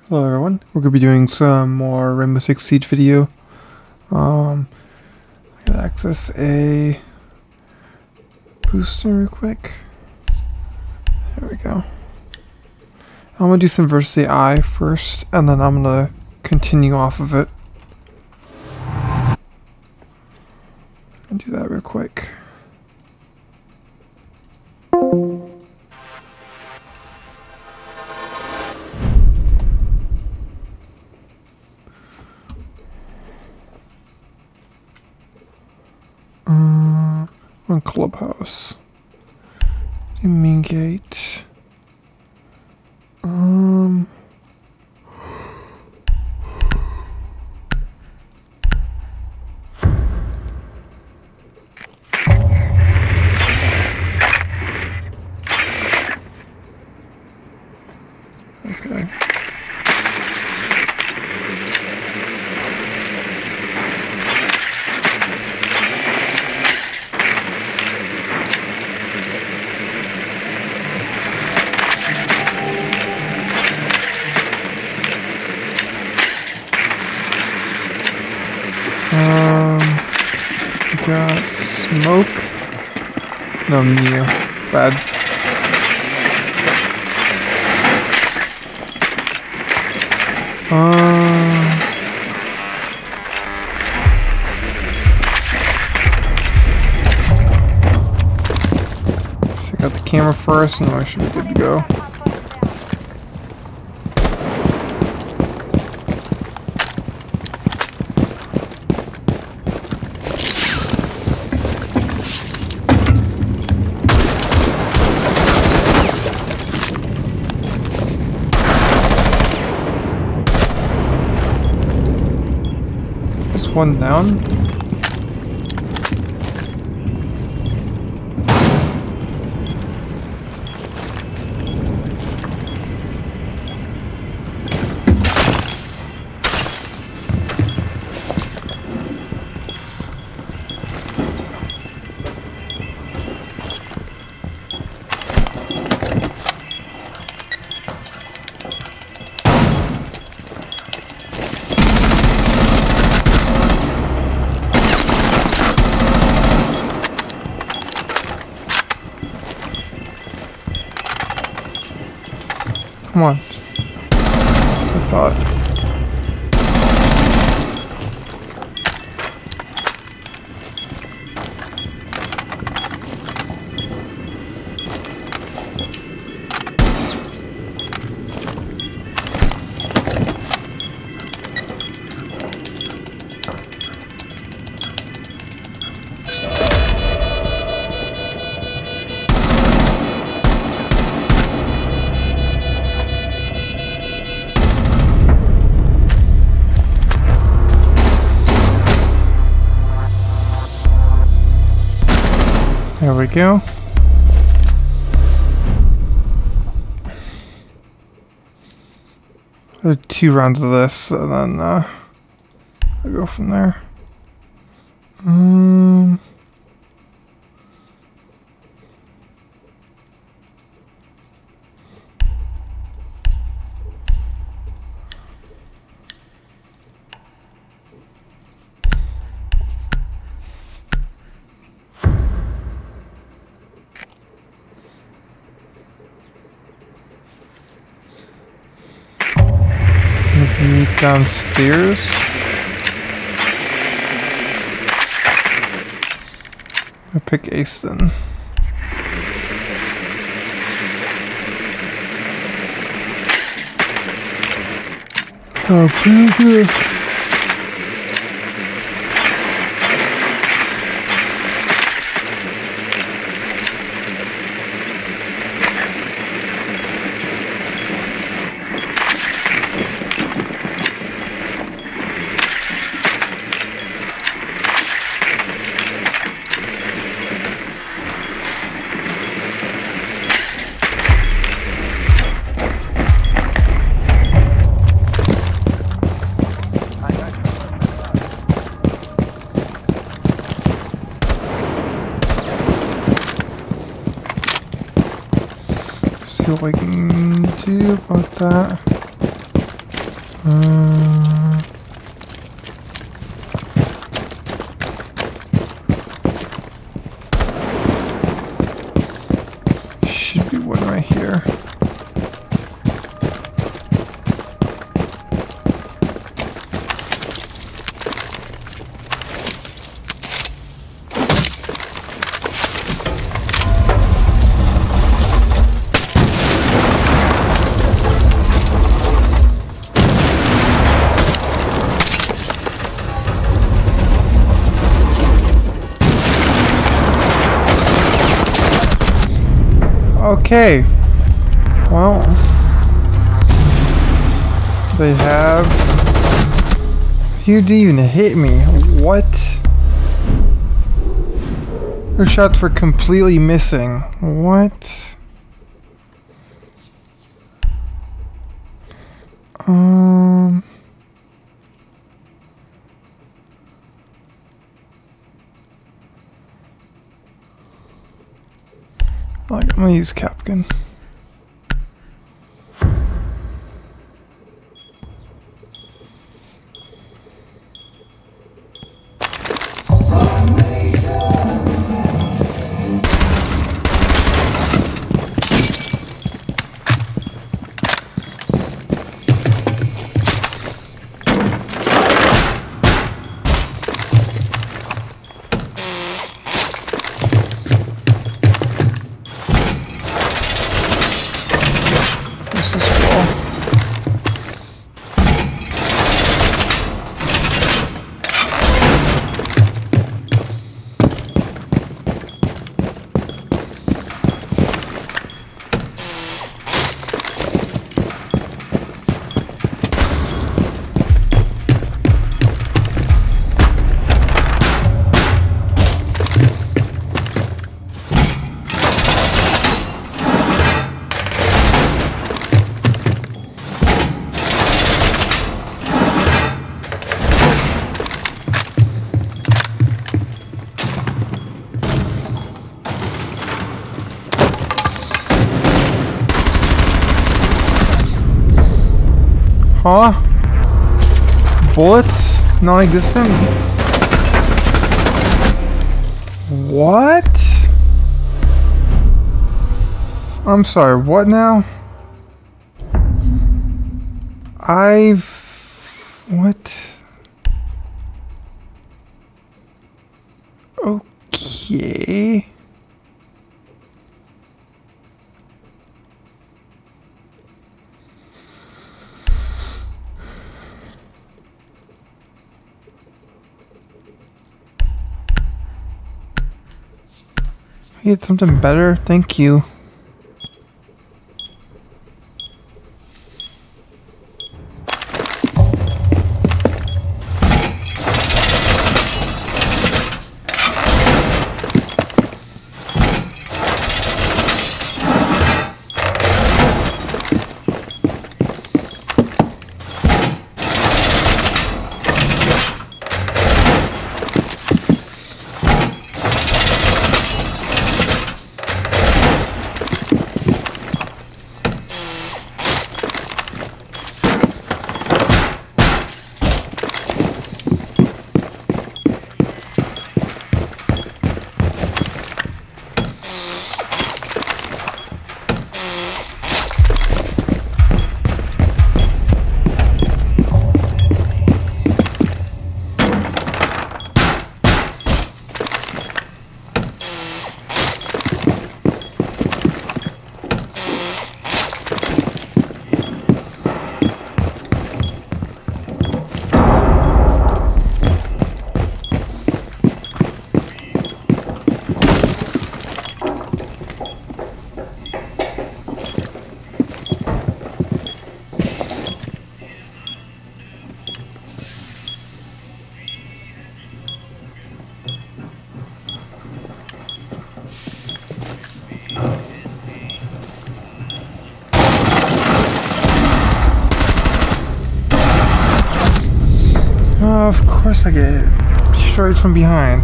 Hello everyone, we're going to be doing some more Rainbow Six Siege video. I gotta access a booster real quick. There we go. I'm going to do some versus AI first, and then I'm going to continue off of it. I'll do that real quick. On Clubhouse. Do main gate. Okay. We got smoke. No, Mew. Bad. Let's take out the camera first, and then I should be good to go. One down. Come on. That's what I thought. There we go. I'll do 2 rounds of this, and then I'll go from there. Meet downstairs. I pick Aston. Oh, pretty. See what I can do about that. Okay. Well, they have. You didn't even hit me. What? Their shots were completely missing. What? I'm gonna use Capcan. Huh? Bullets? Non-existent? What? I'm sorry, what now? What? Okay. Get something better, thank you. Of course I get destroyed from behind.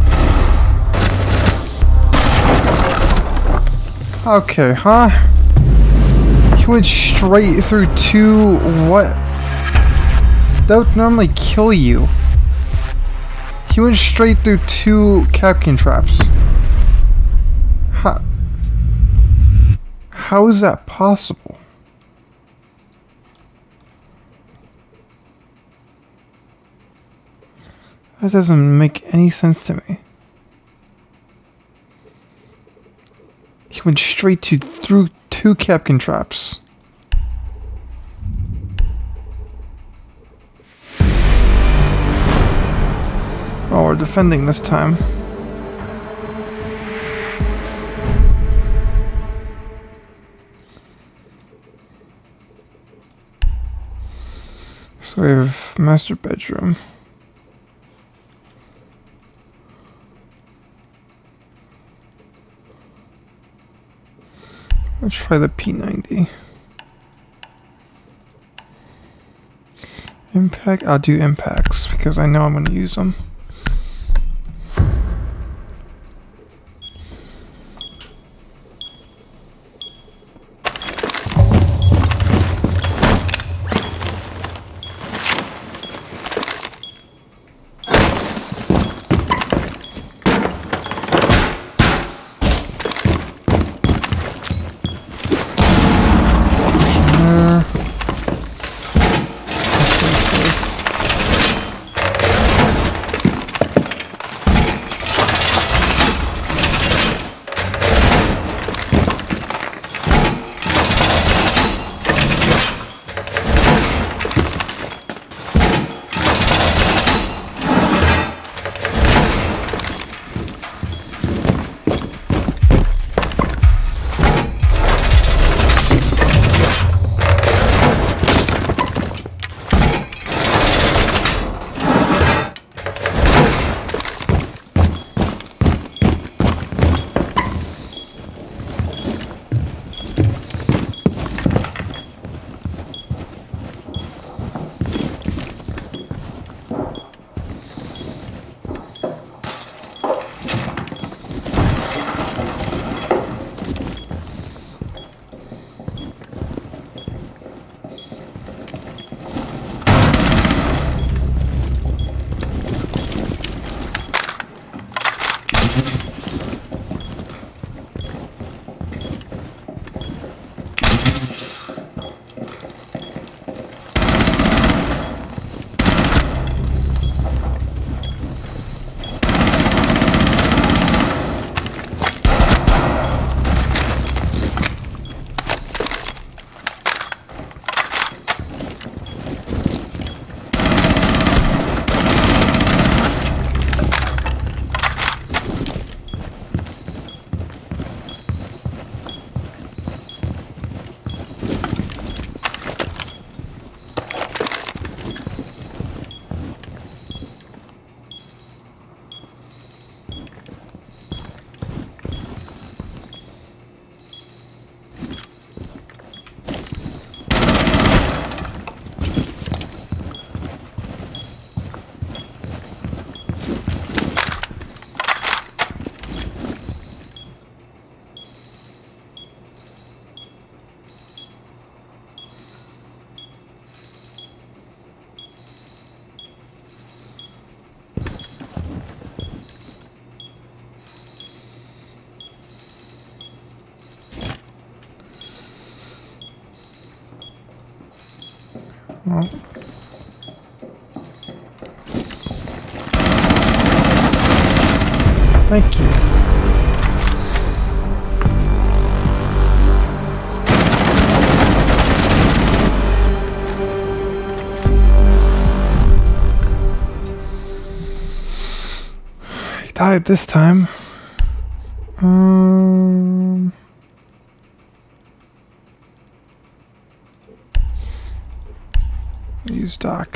Okay, huh? He went straight through two... what? That would normally kill you. He went straight through two Capcan traps. How is that possible? That doesn't make any sense to me. He went straight through two Capcan traps. Oh, we're defending this time. So we have master bedroom. Let's try the P90. Impact, I'll do impacts because I know I'm going to use them. Well, thank you. He died this time. Use dock.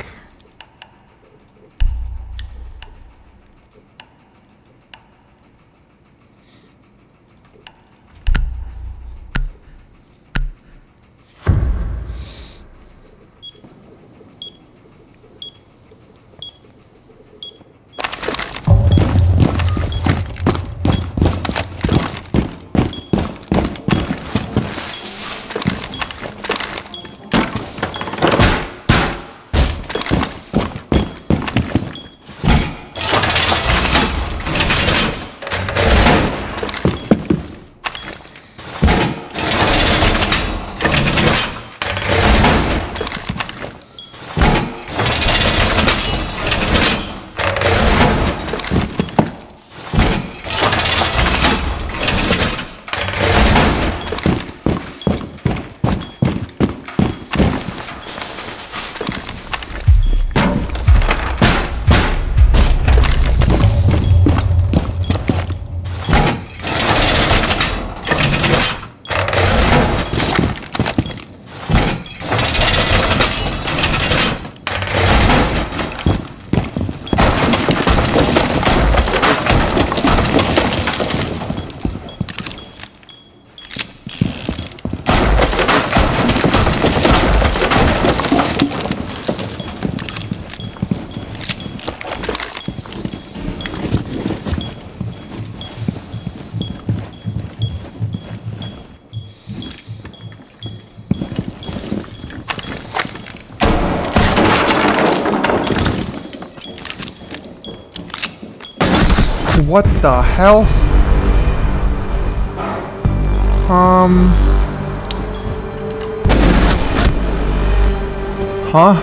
What the hell? Huh?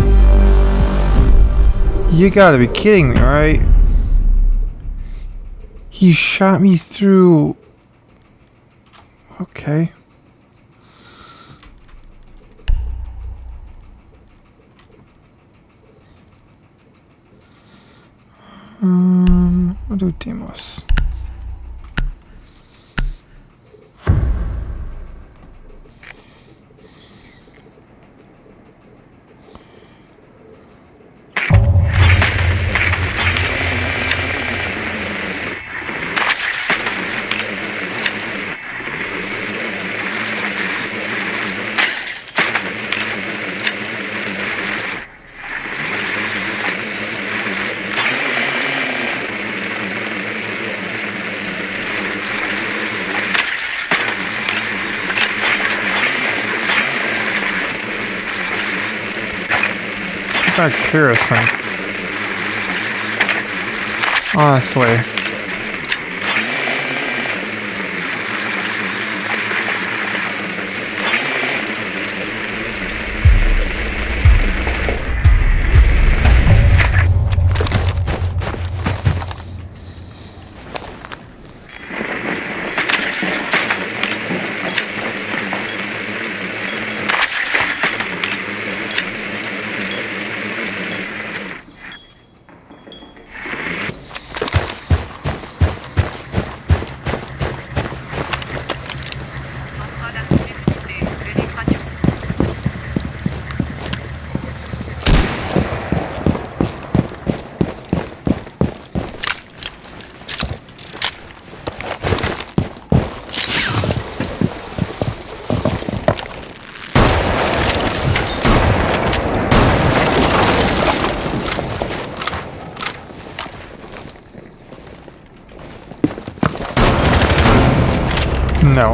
You gotta be kidding me, right? He shot me through... Okay. What do Demos? Curacao. Honestly. No.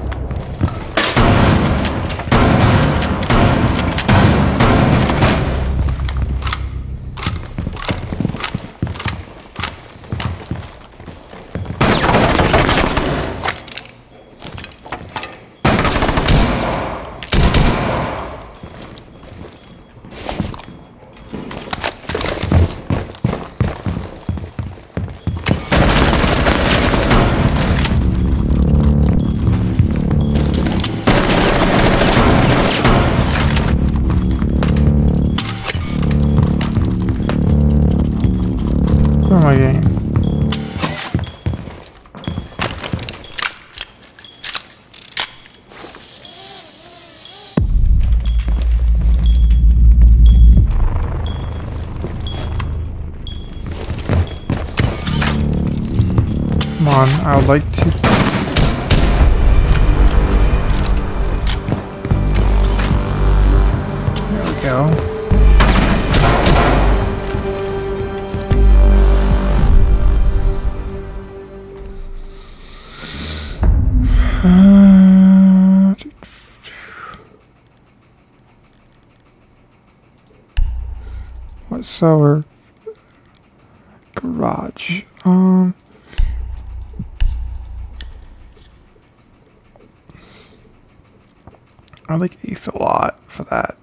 Where am I getting? Come on, I would like to. There we go. What's our garage? I like Ace a lot for that.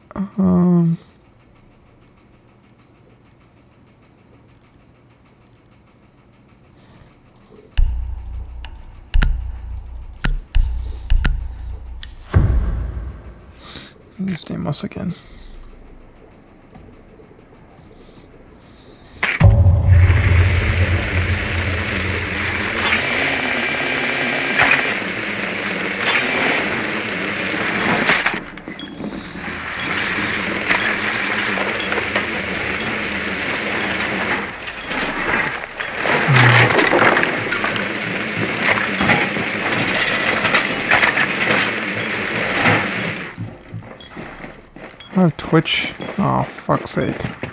Use Deimos again. I have Twitch. Oh, fuck's sake.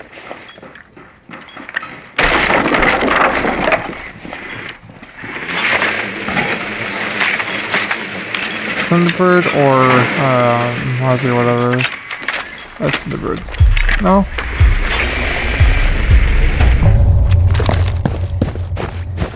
Thunderbird or Mozzie or whatever. That's Thunderbird. No?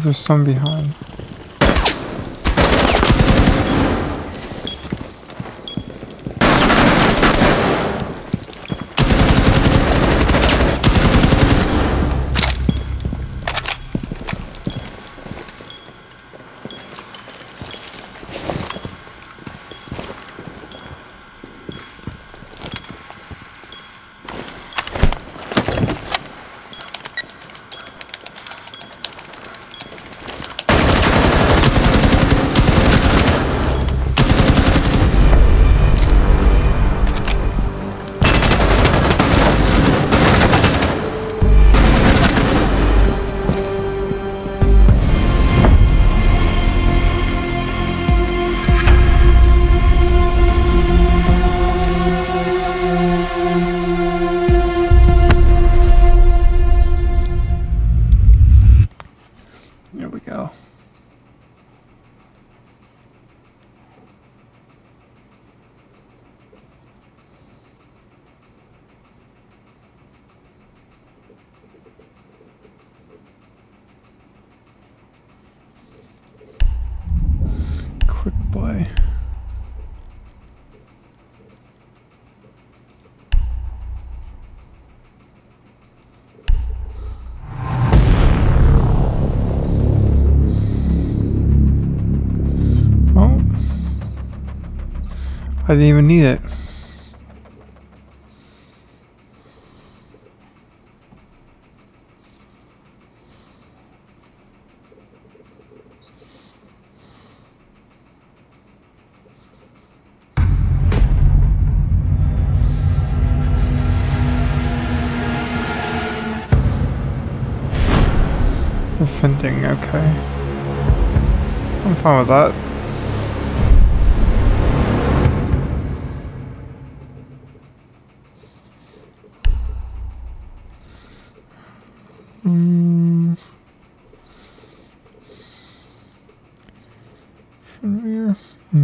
there's some behind. There we go. Quick play. I didn't even need it. Venting, okay. I'm fine with that. From here.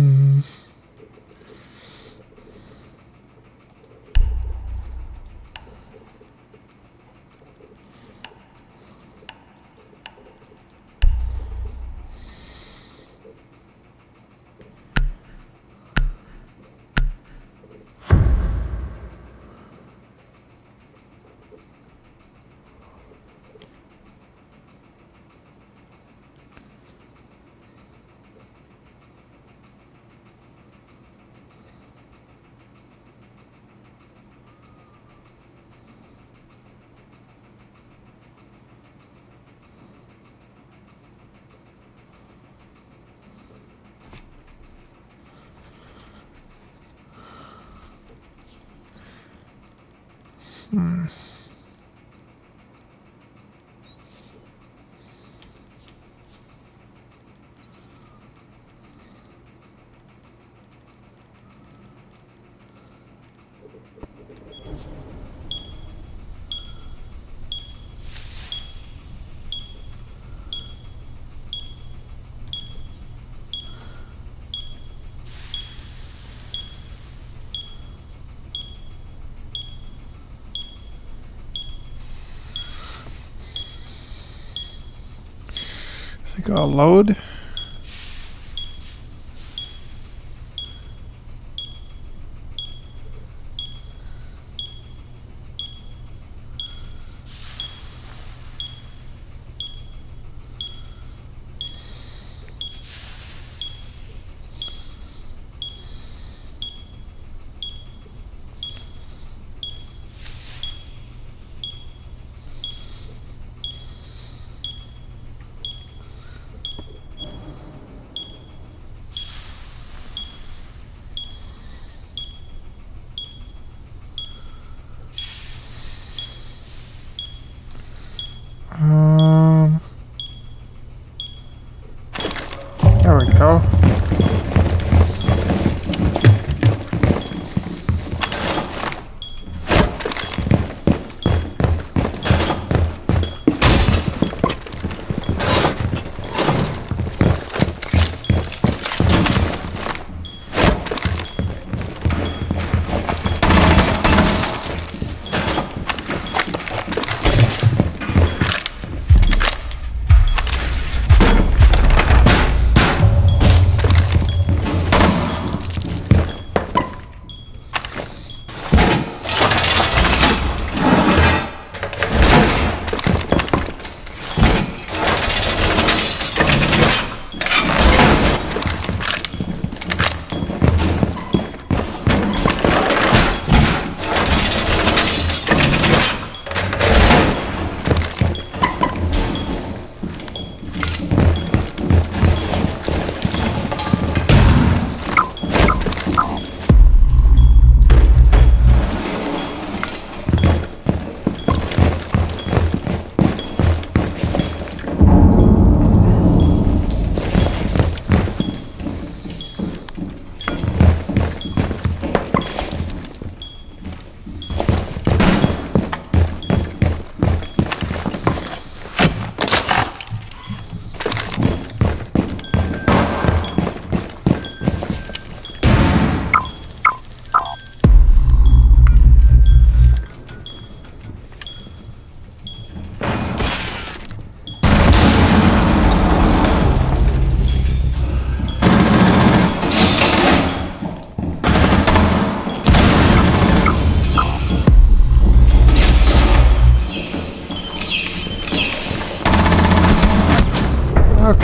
Is it gonna load? There we go.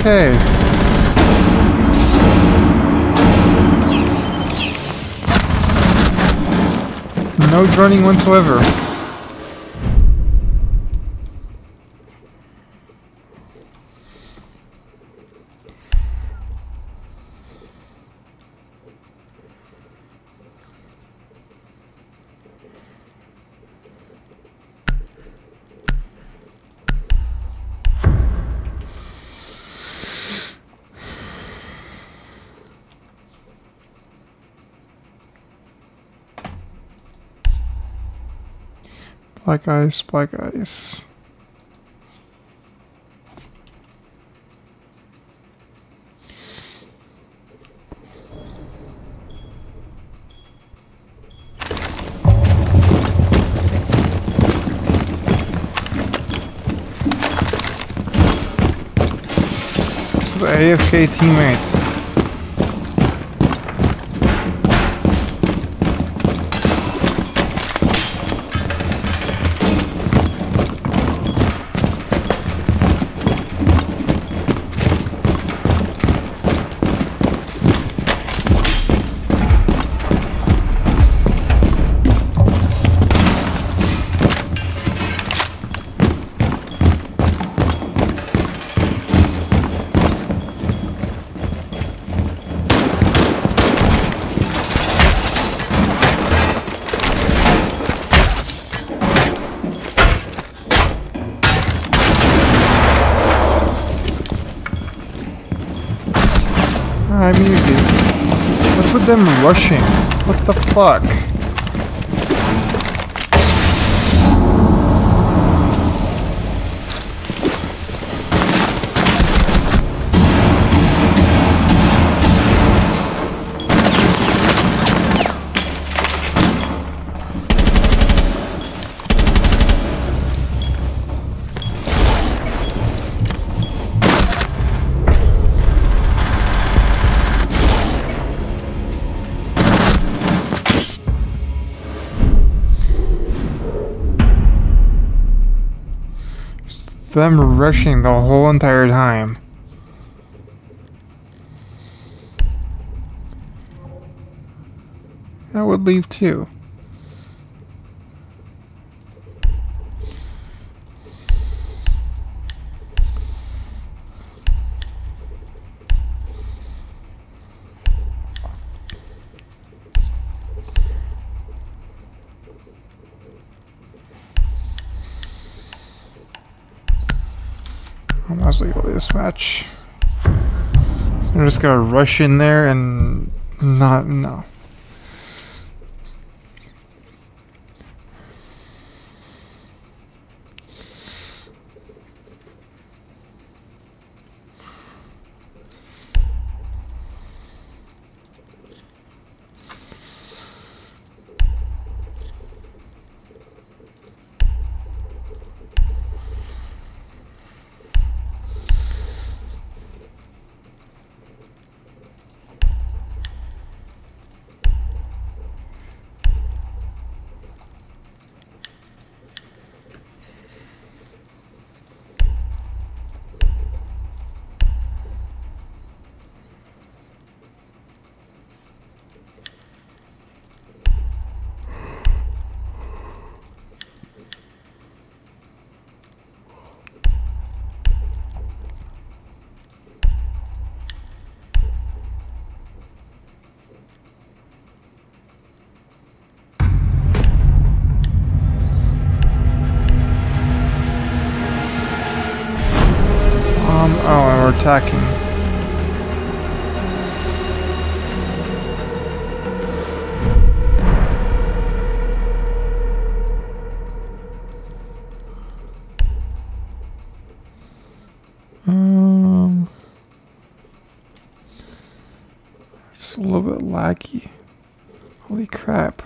Okay. No droning whatsoever. Black ice, black ice. So the AFK teammates. I muted. What's with them rushing? What the fuck? Them rushing the whole entire time. I would leave too. I might go this match. I'm just gonna rush in there and no. Oh, and we're attacking. It's a little bit laggy. Holy crap.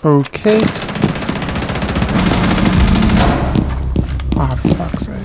Okay. Ah, for fuck's sake.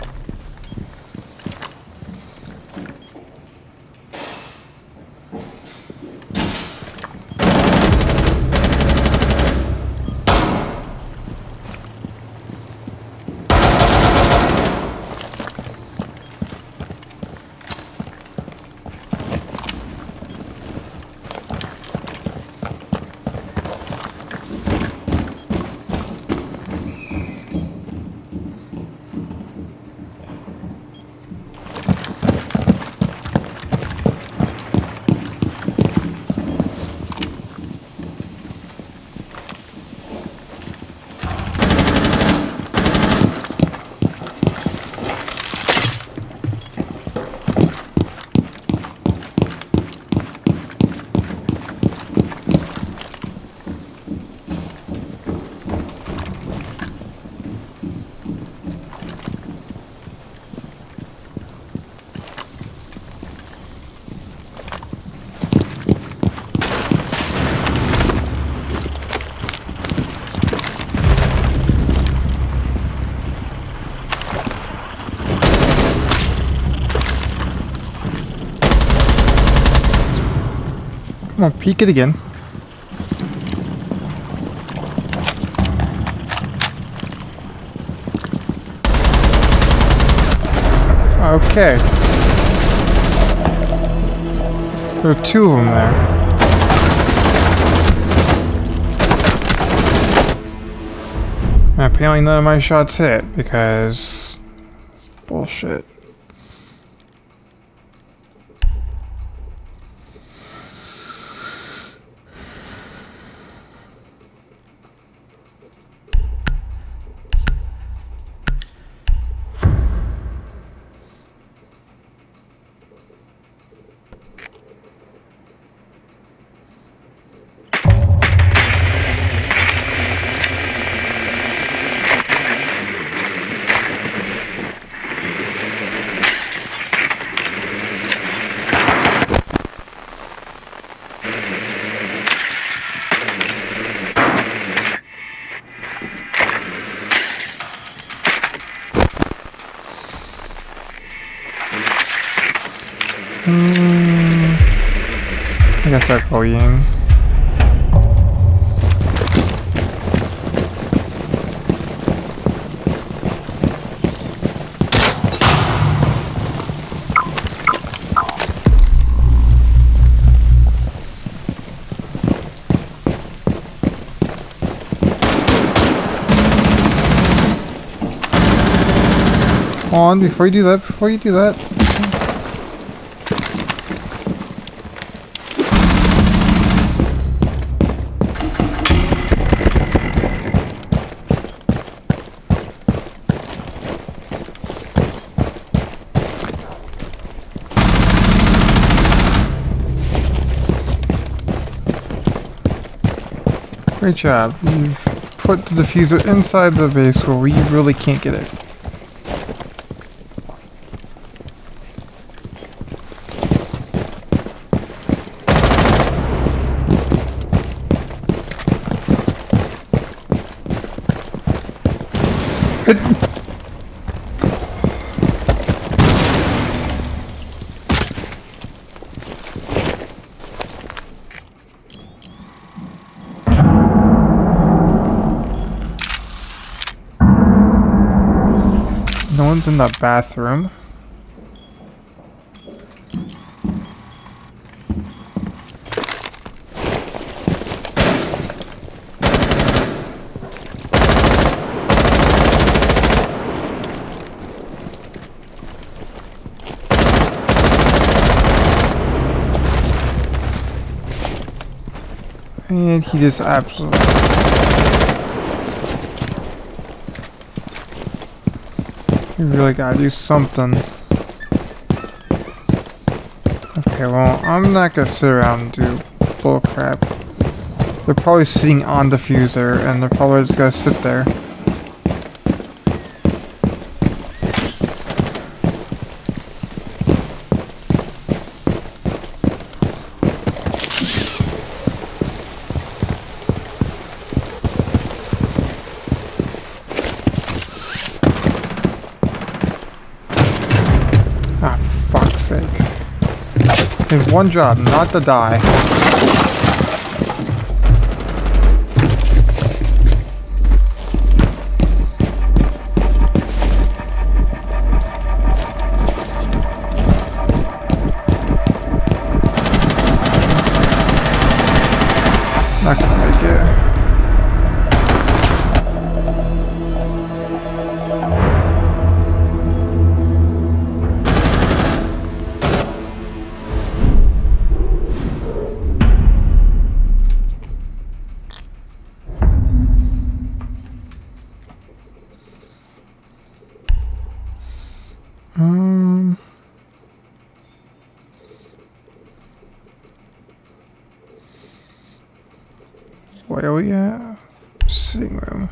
Come on, peek it again. Okay. There are two of them there. And apparently none of my shots hit because... bullshit. I guess I'll go Ying. Hold on, before you do that, great job. You've put the diffuser inside the base where we really can't get it. No one's in that bathroom. And he just absolutely... You really gotta do something. Okay, well, I'm not gonna sit around and do bull crap. They're probably sitting on the diffuser, and they're probably just gonna sit there. Okay, one job, not to die. Not gonna make it. Where are we at? Sitting room.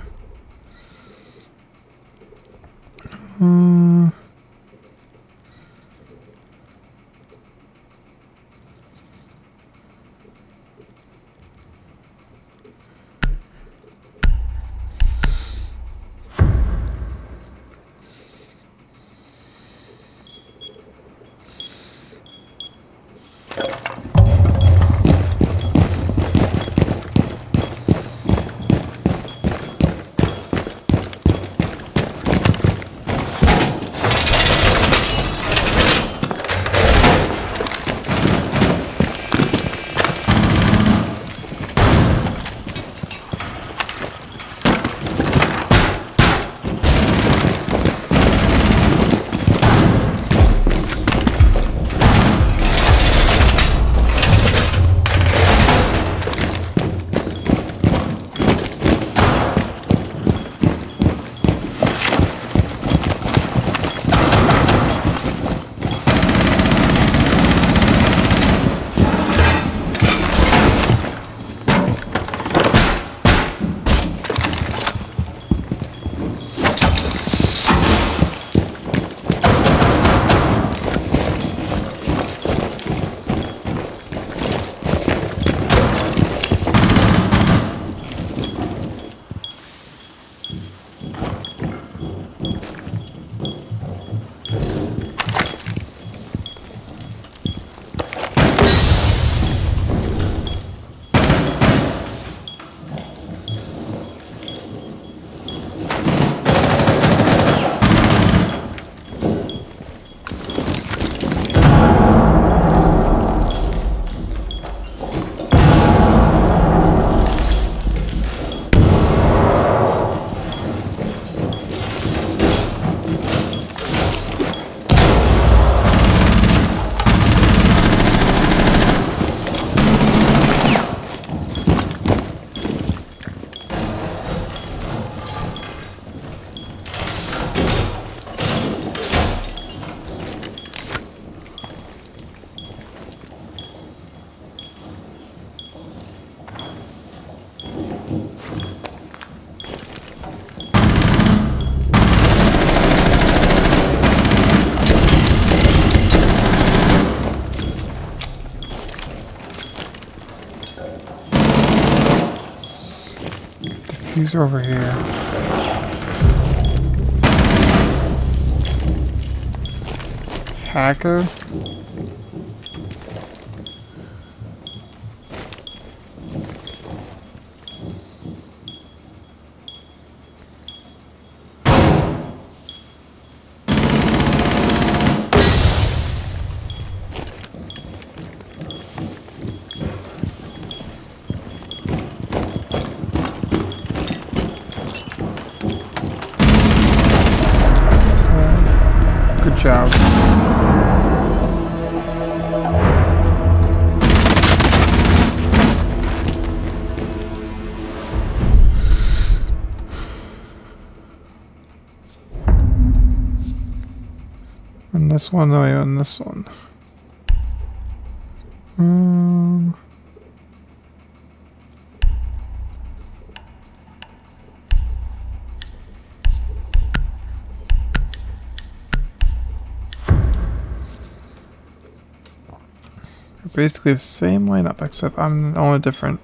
Diffuser over here. Hacker. Good job. And this one, oh yeah, and this one. Basically the same lineup, except I'm only different.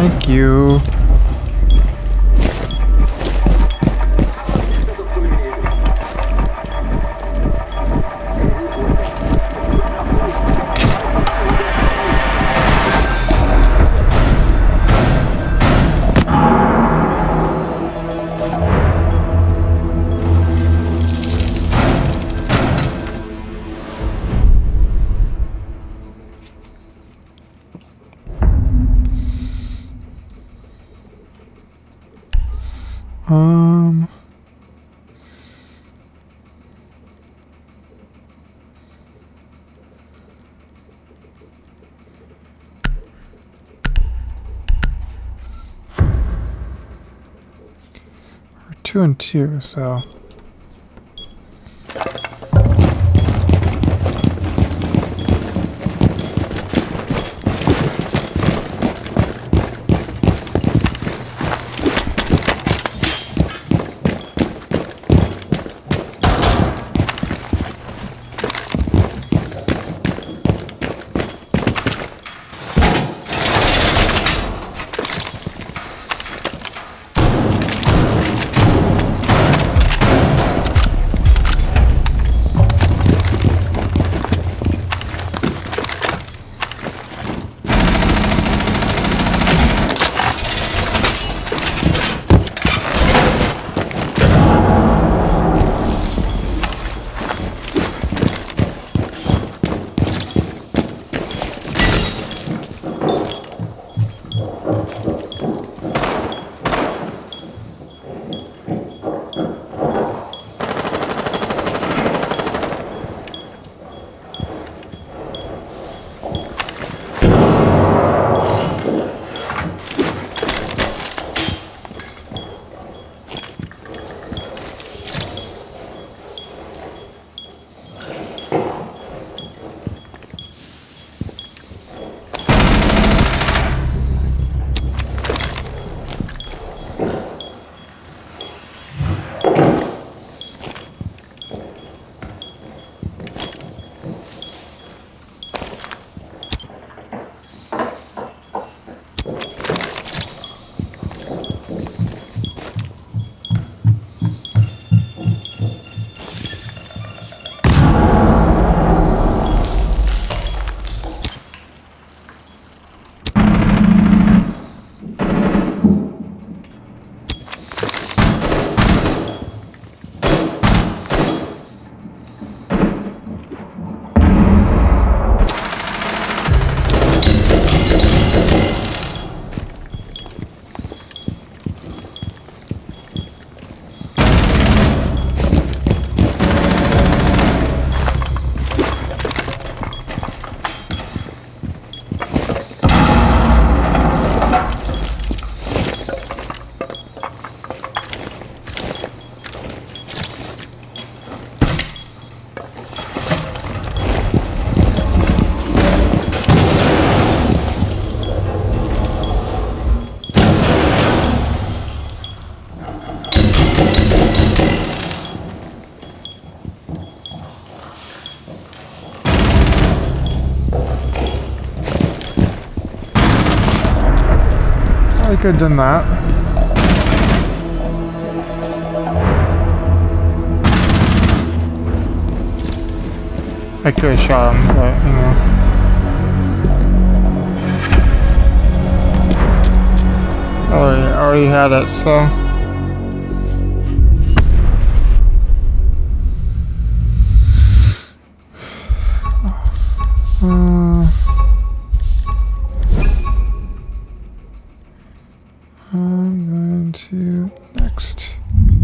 Thank you. We're 2 and 2, so. I could have done that. I could have shot him, but you know. I already had it, so. I'm going to next.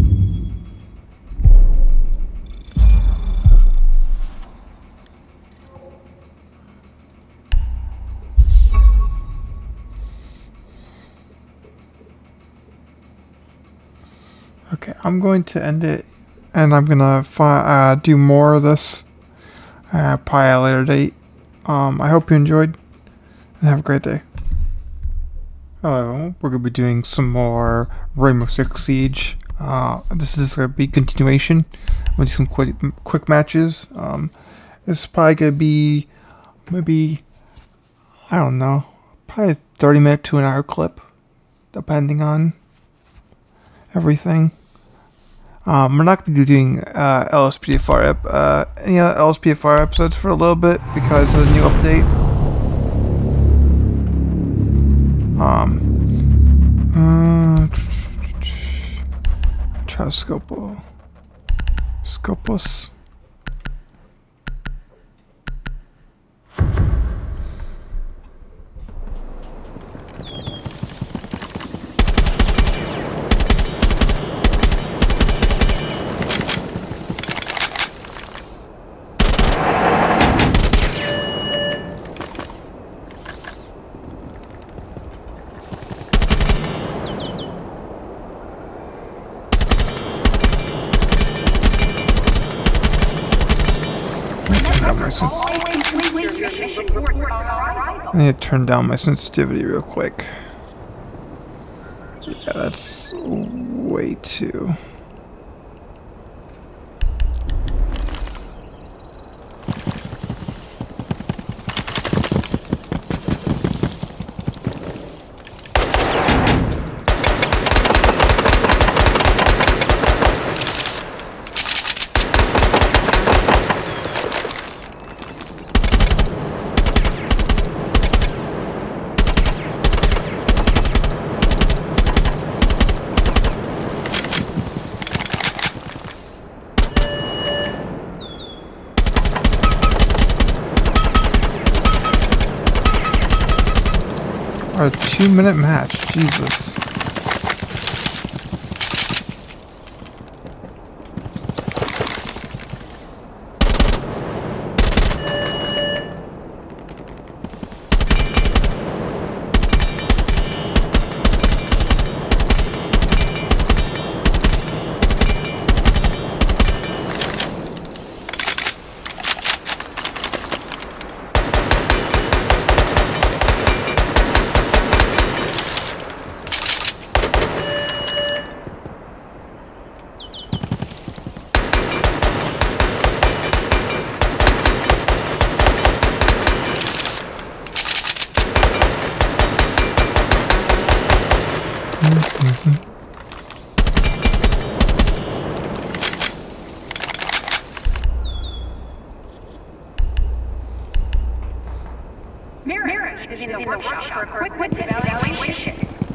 Okay, I'm going to end it, and I'm gonna do more of this probably at a later date. I hope you enjoyed, and have a great day. Hello, we're going to be doing some more Rainbow Six Siege. This is going to be continuation. I'm going to do some quick matches. This is probably going to be maybe, I don't know, probably a 30-minute to an hour clip. depending on everything. We're not going to be doing LSPDFR any LSPDFR episodes for a little bit because of the new update. Try Scopus. I need to turn down my sensitivity real quick. Yeah, that's way too. A 2-minute match, Jesus. Mirage is in the workshop for a quick evaluation.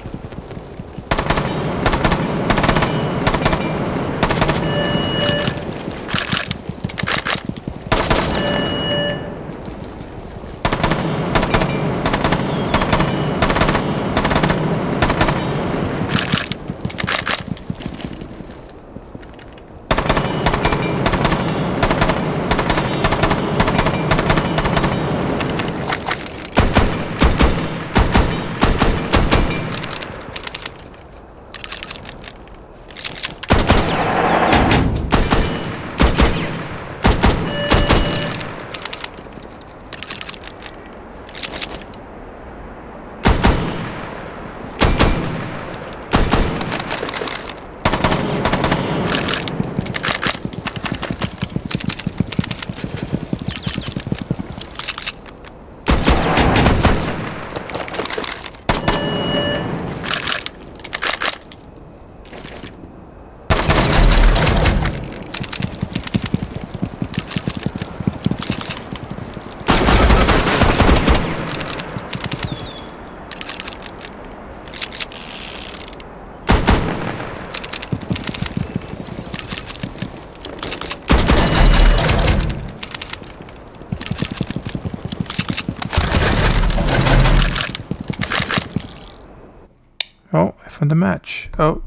Oh, I found a match. Oh.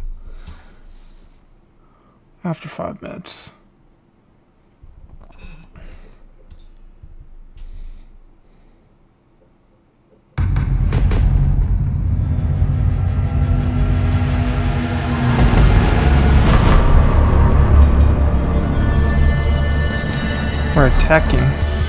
After 5 minutes. We're attacking.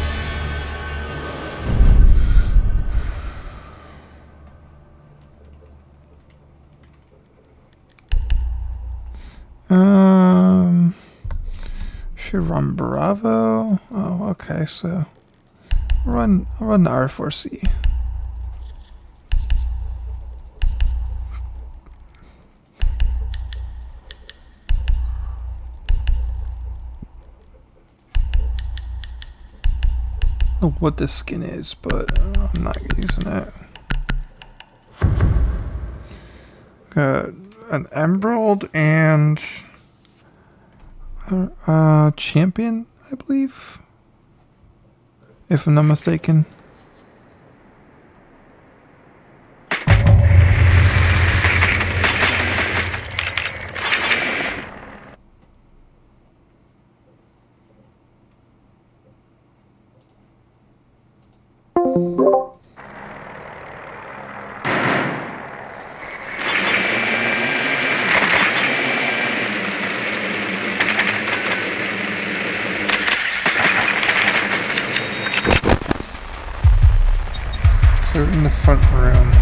Should run Bravo. Oh, okay, so I'll run the R4C. know what this skin is, but I'm not using it. Got an emerald and champion, I believe, if I'm not mistaken. So in the front room.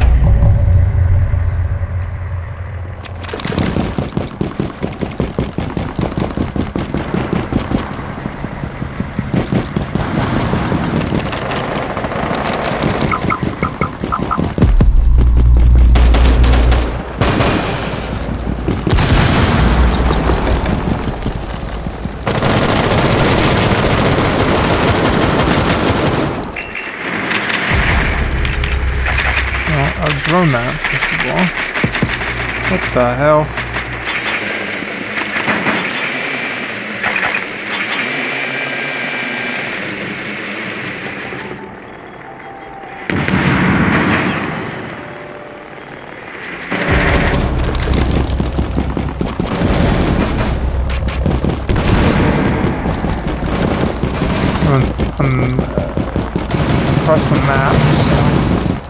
I'll drone that, first of all. What the hell? Across the map, so.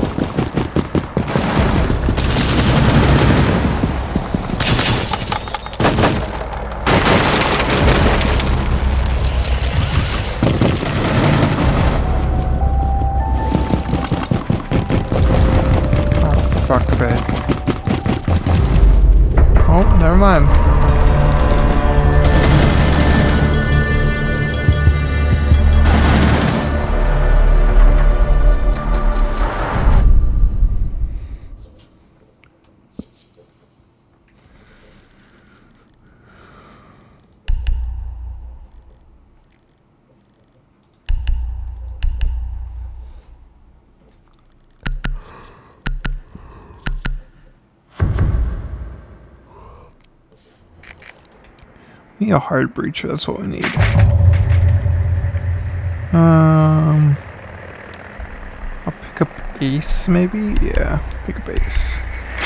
Fuck's sake. Oh, never mind. Need a hard breacher, that's what we need. I'll pick up Ace maybe? Yeah, pick up Ace.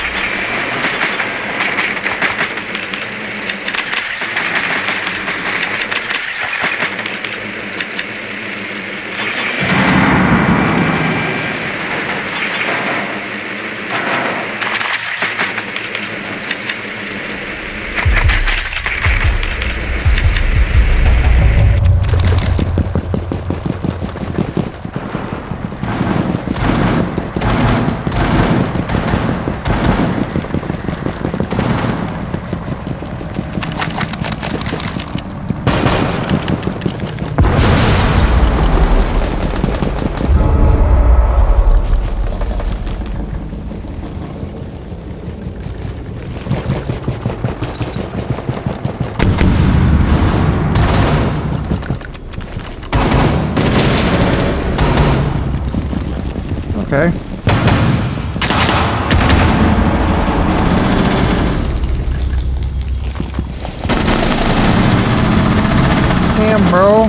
Okay. Damn, bro.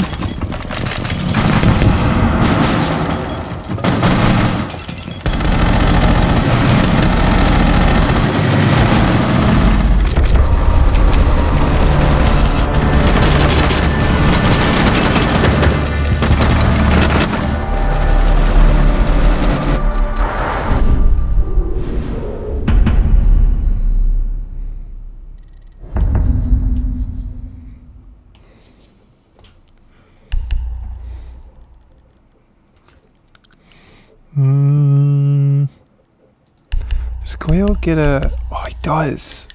Does Goyle get a... Oh, he does.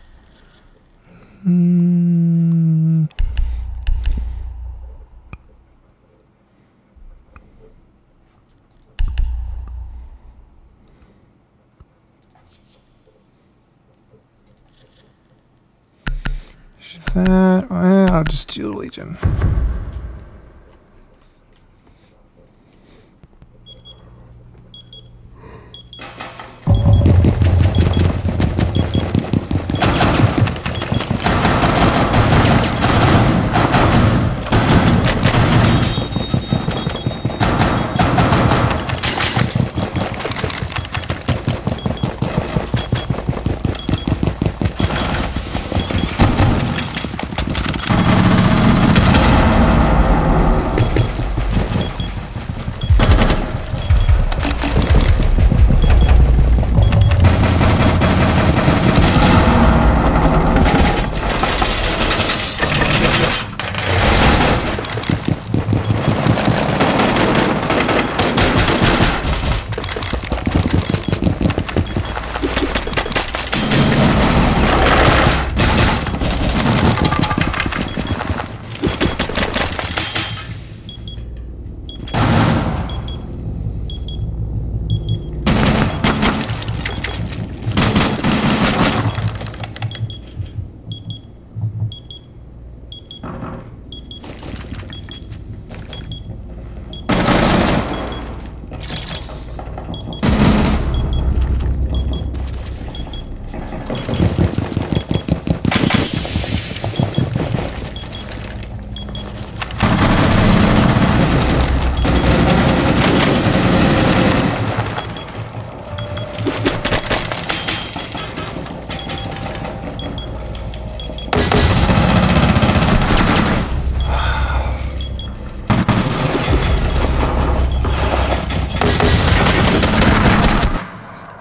That... Well, I'll just do the Legion.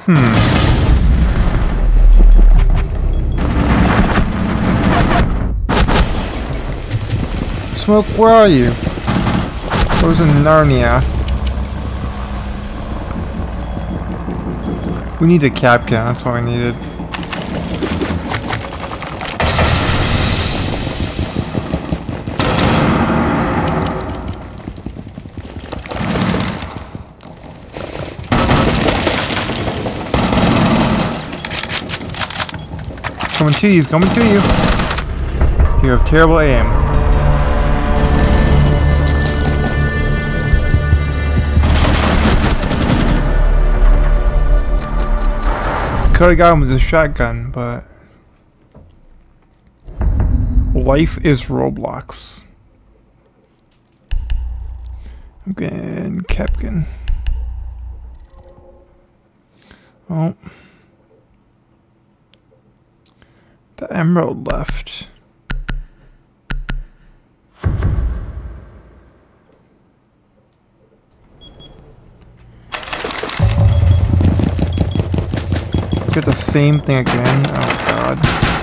Smoke, where are you? I was in Narnia. We need a Kapkan, that's all I needed. Coming to you, he's coming to you. You have terrible aim. Could have got him with a shotgun, but life is Roblox. I'm getting Kapkan. Oh. The emerald left. Get the same thing again. Oh god.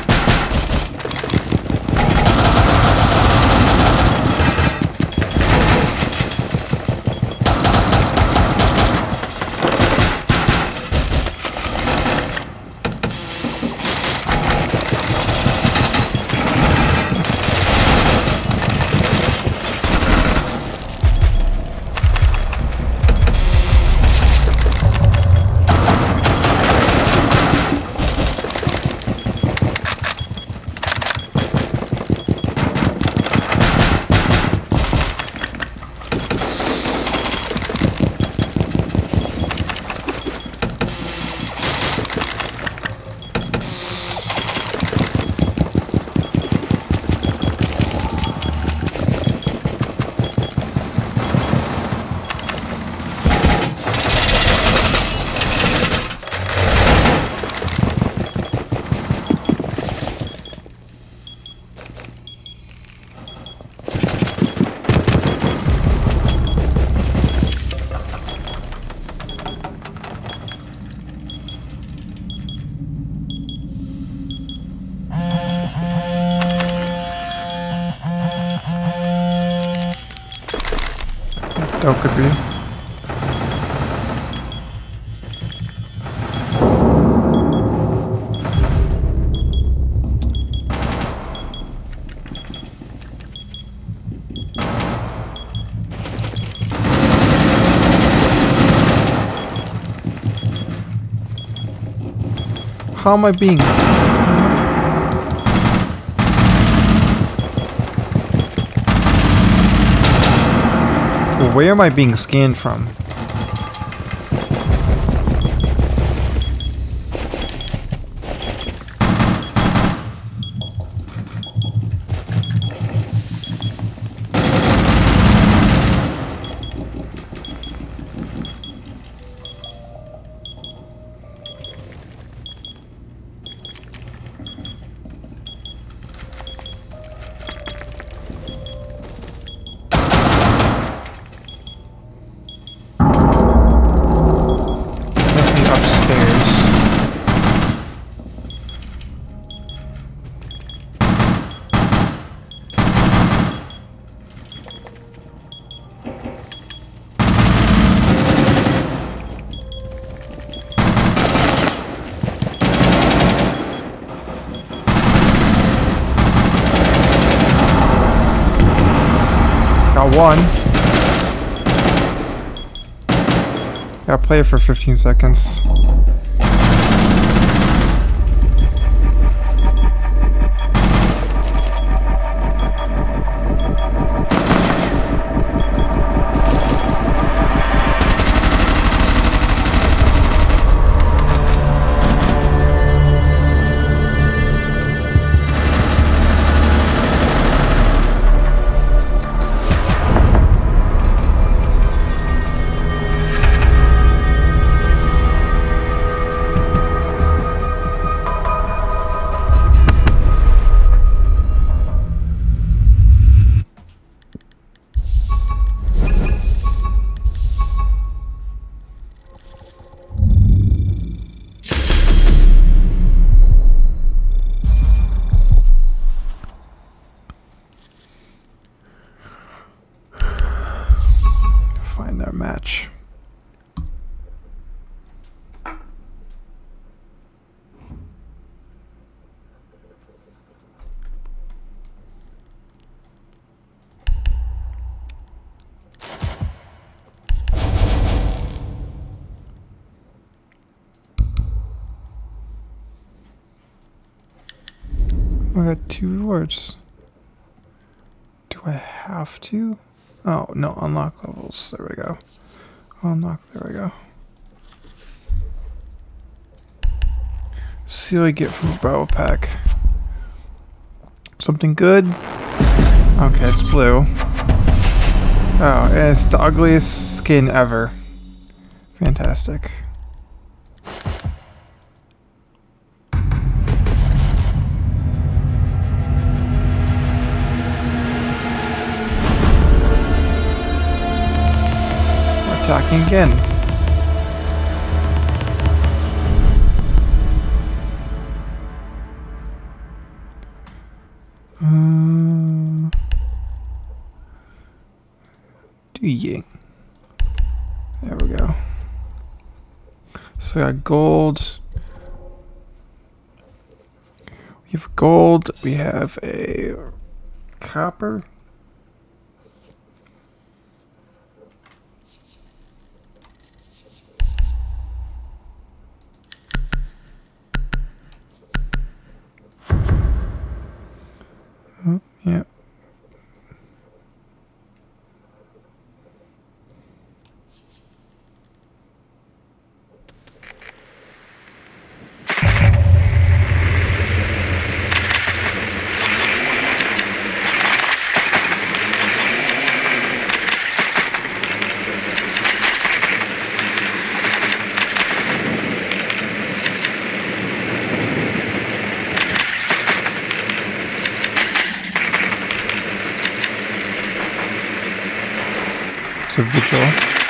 That could be. How am I being? Where am I being scanned from? One. Gotta play it for 15 seconds. I got 2 rewards. Do I have to? Oh, no, unlock levels. There we go. Unlock, there we go. See what I get from the Battle Pack. Something good? Okay, it's blue. Oh, and it's the ugliest skin ever. Fantastic. We're attacking again. Do ying. There we go. So we got gold. We have gold. We have a copper. Oh, yeah. It's a vigil.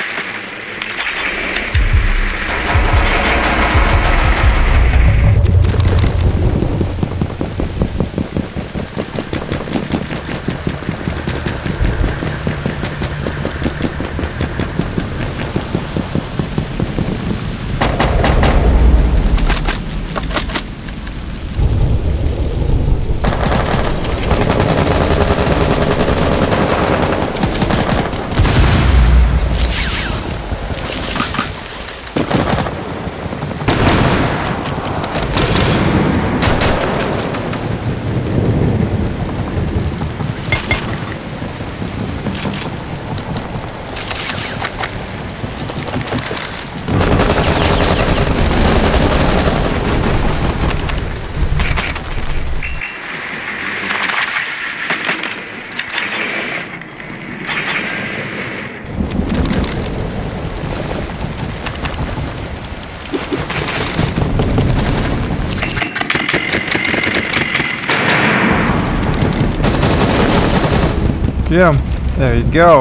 Get him. There you go.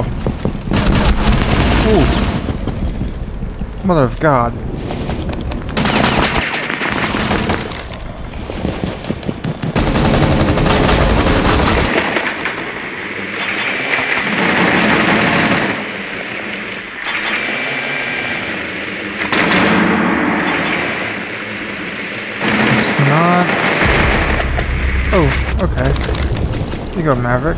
Ooh. Mother of God. It's not... Oh, okay. Here you go, Maverick.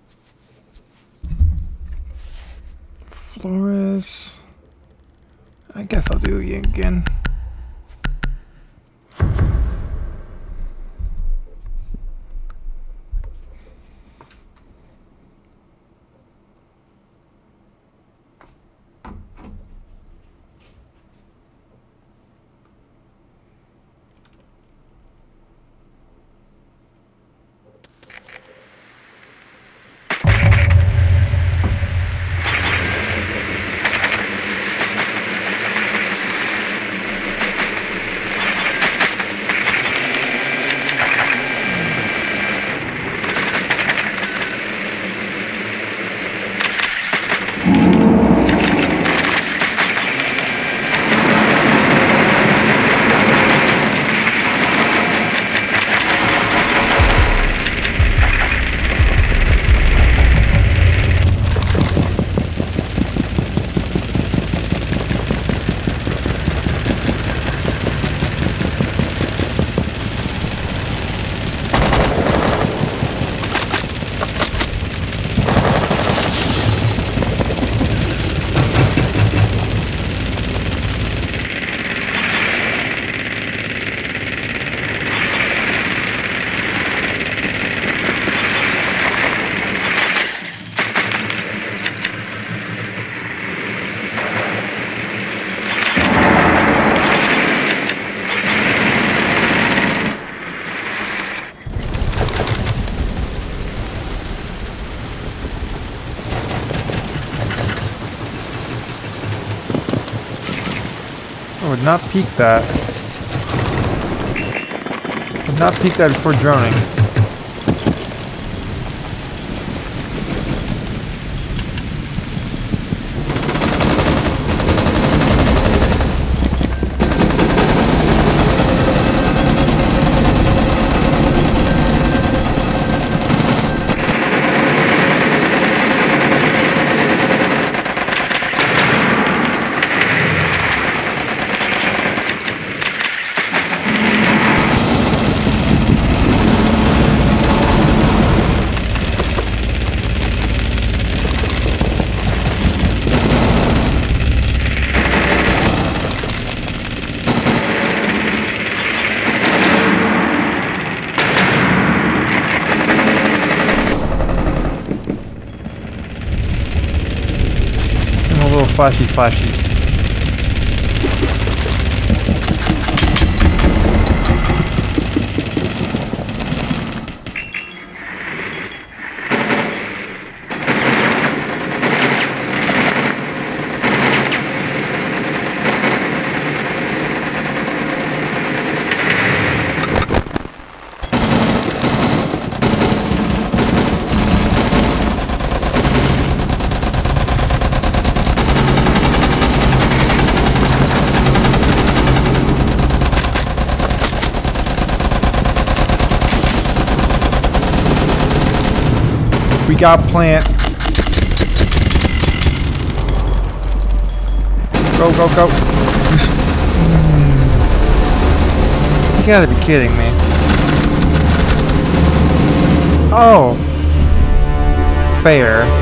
Flores, I guess I'll do it again. I would not peek that. Would not peek that before droning. Flashy. We got plant. Go. You gotta be kidding me. Oh. Fair.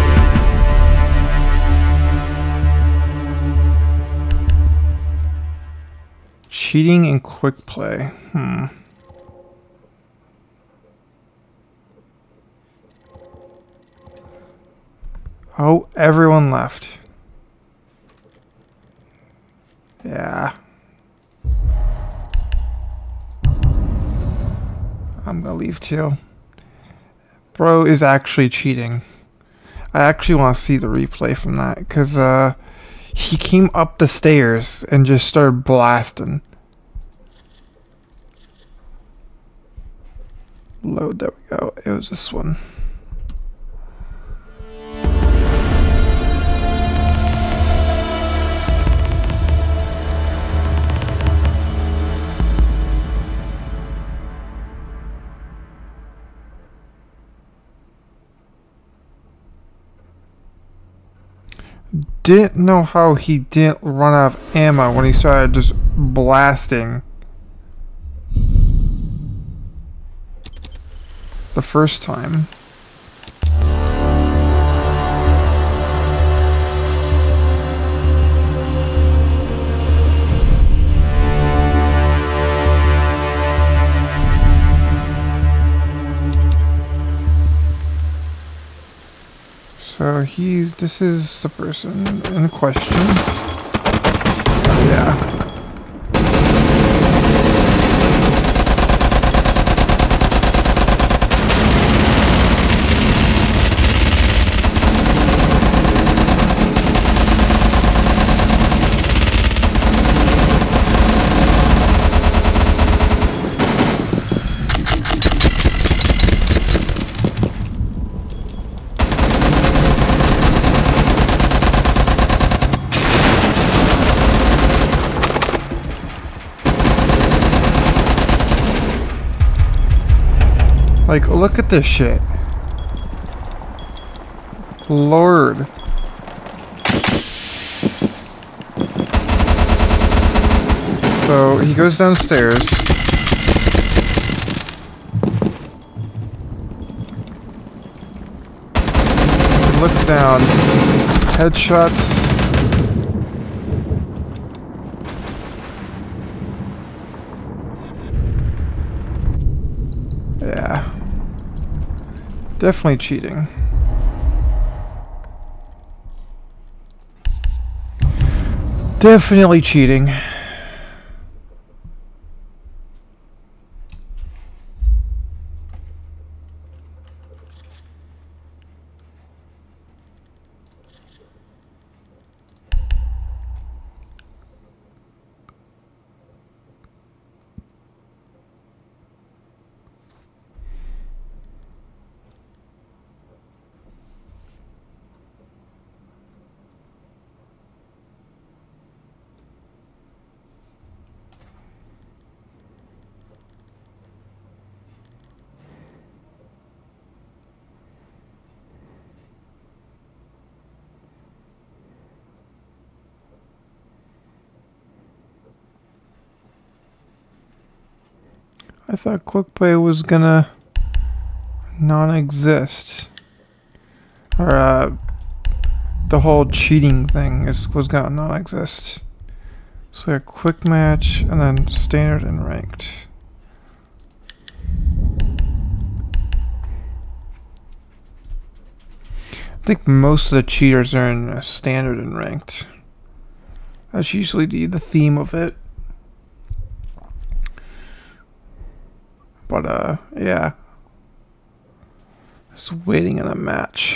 Cheating in quick play. Oh, everyone left. Yeah. I'm gonna leave too. Bro is actually cheating. I actually want to see the replay from that, because he came up the stairs and just started blasting. Load, there we go. It was this one. Didn't know how he didn't run out of ammo when he started just blasting the first time. So this is the person in question. Yeah. Like, look at this shit. Lord. So, he goes downstairs. He looks down. Headshots. Yeah. Definitely cheating. Definitely cheating. I thought quick play was gonna non-exist, or the whole cheating thing was gonna non-exist. So we have quick match and then standard and ranked. I think most of the cheaters are in standard and ranked. That's usually the theme of it. But yeah. Just waiting in a match.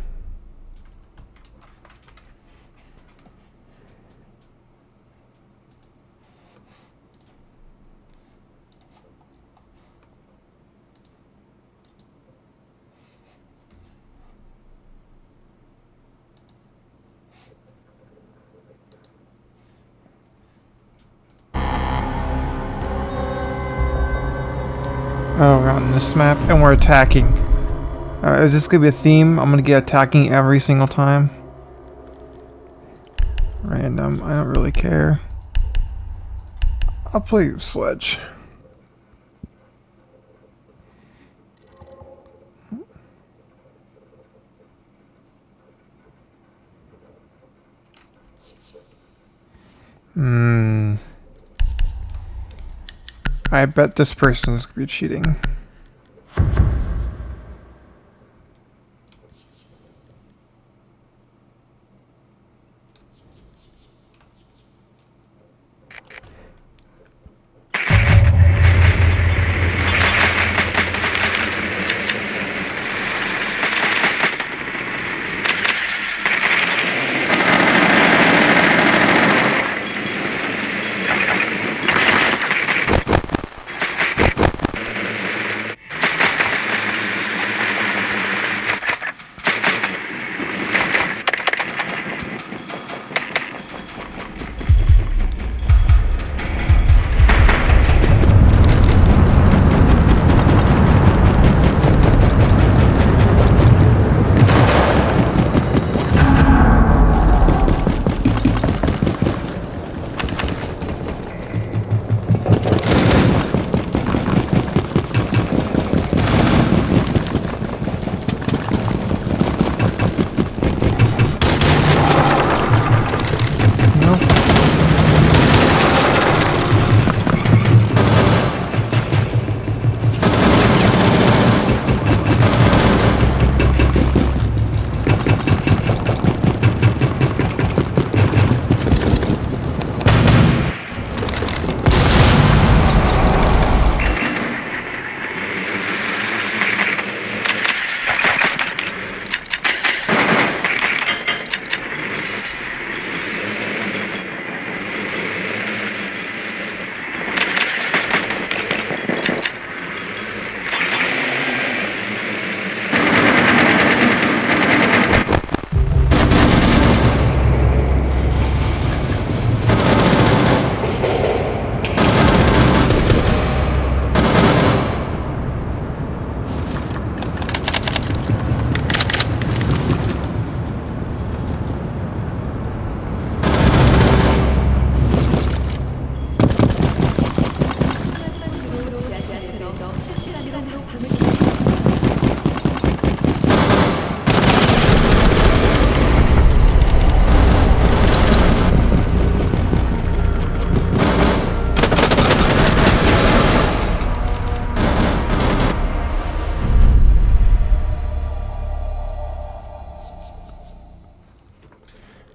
Oh, we're on this map and we're attacking. Is this gonna be a theme? I'm gonna get attacking every single time. Random, I don't really care. I'll play Sledge. I bet this person is gonna be cheating.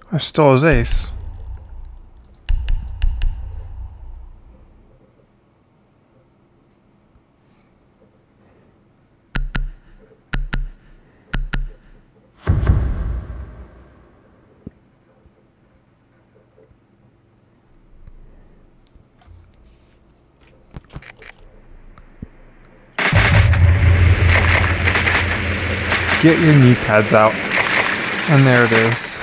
I stole his ace. Get your knee pads out. And there it is.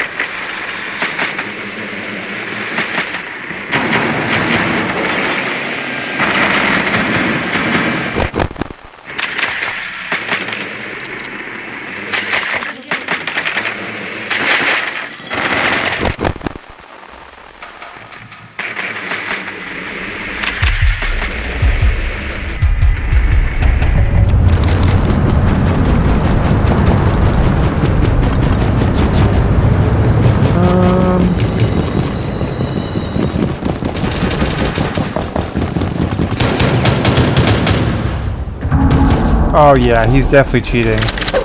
Oh yeah, he's definitely cheating.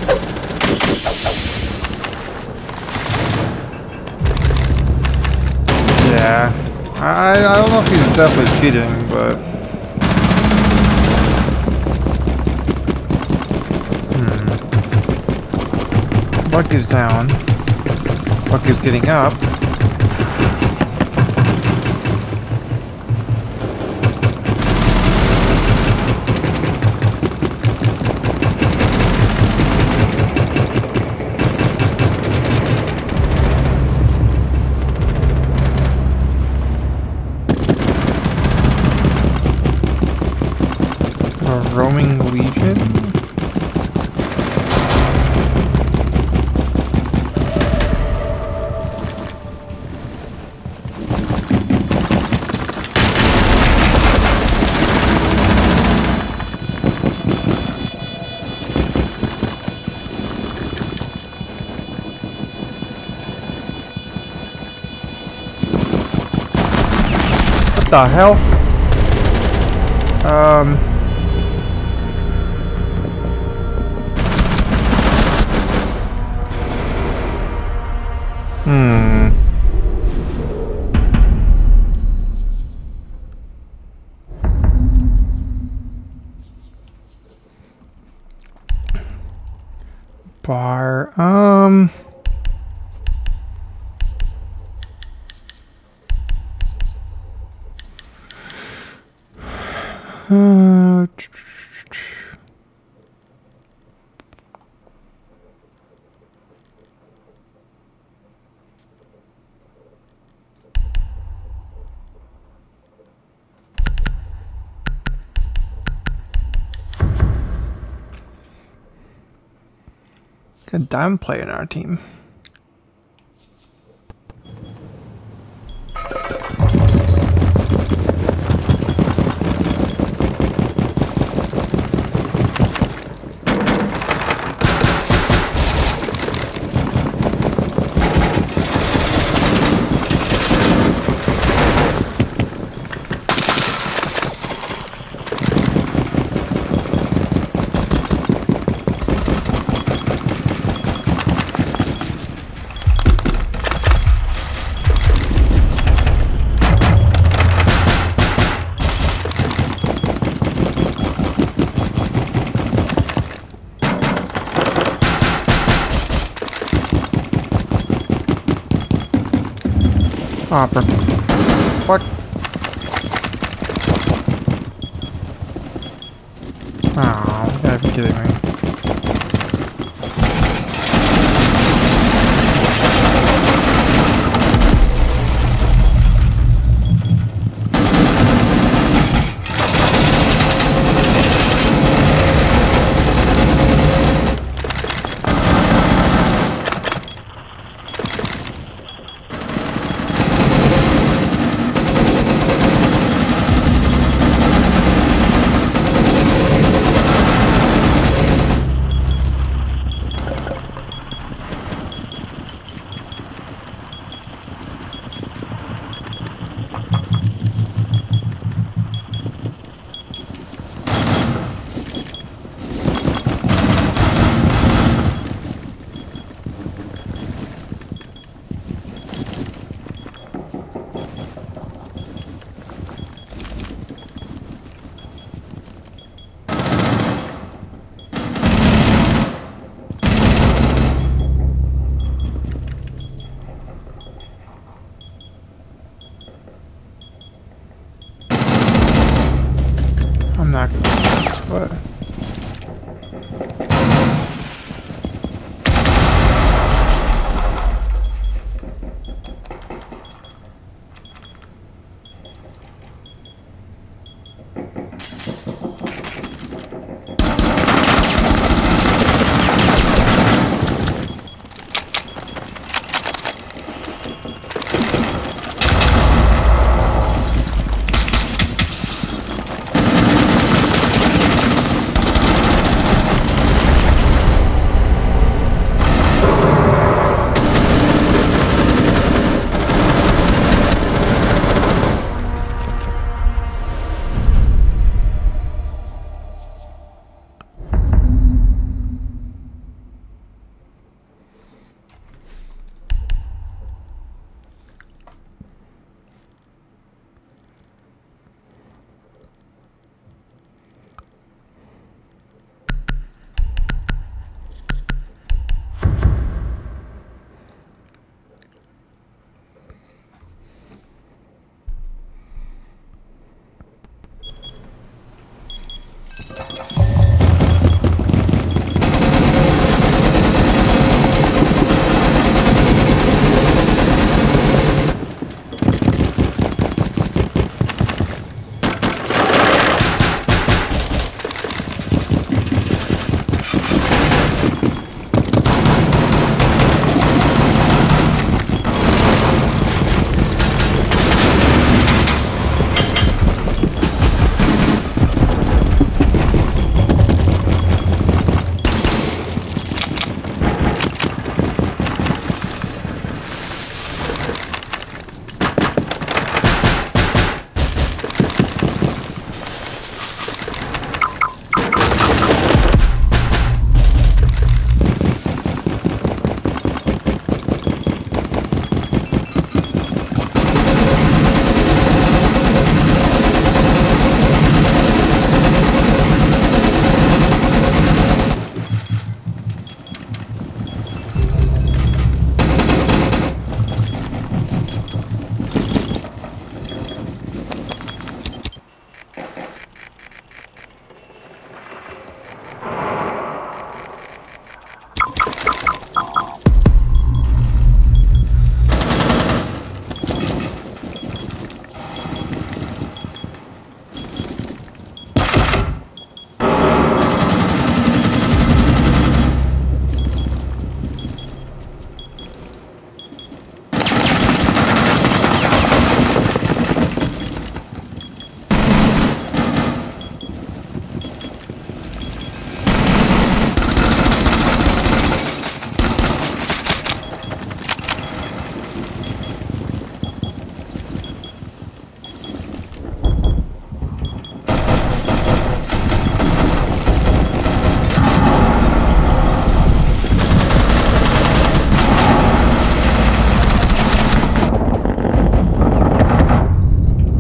Yeah. I don't know if he's definitely cheating, but... Bucky's down. Bucky's getting up. Roaming Legion? What the hell? Bar, Good diamond player in our team. Ah, for fuck. Oh, you gotta be kidding me.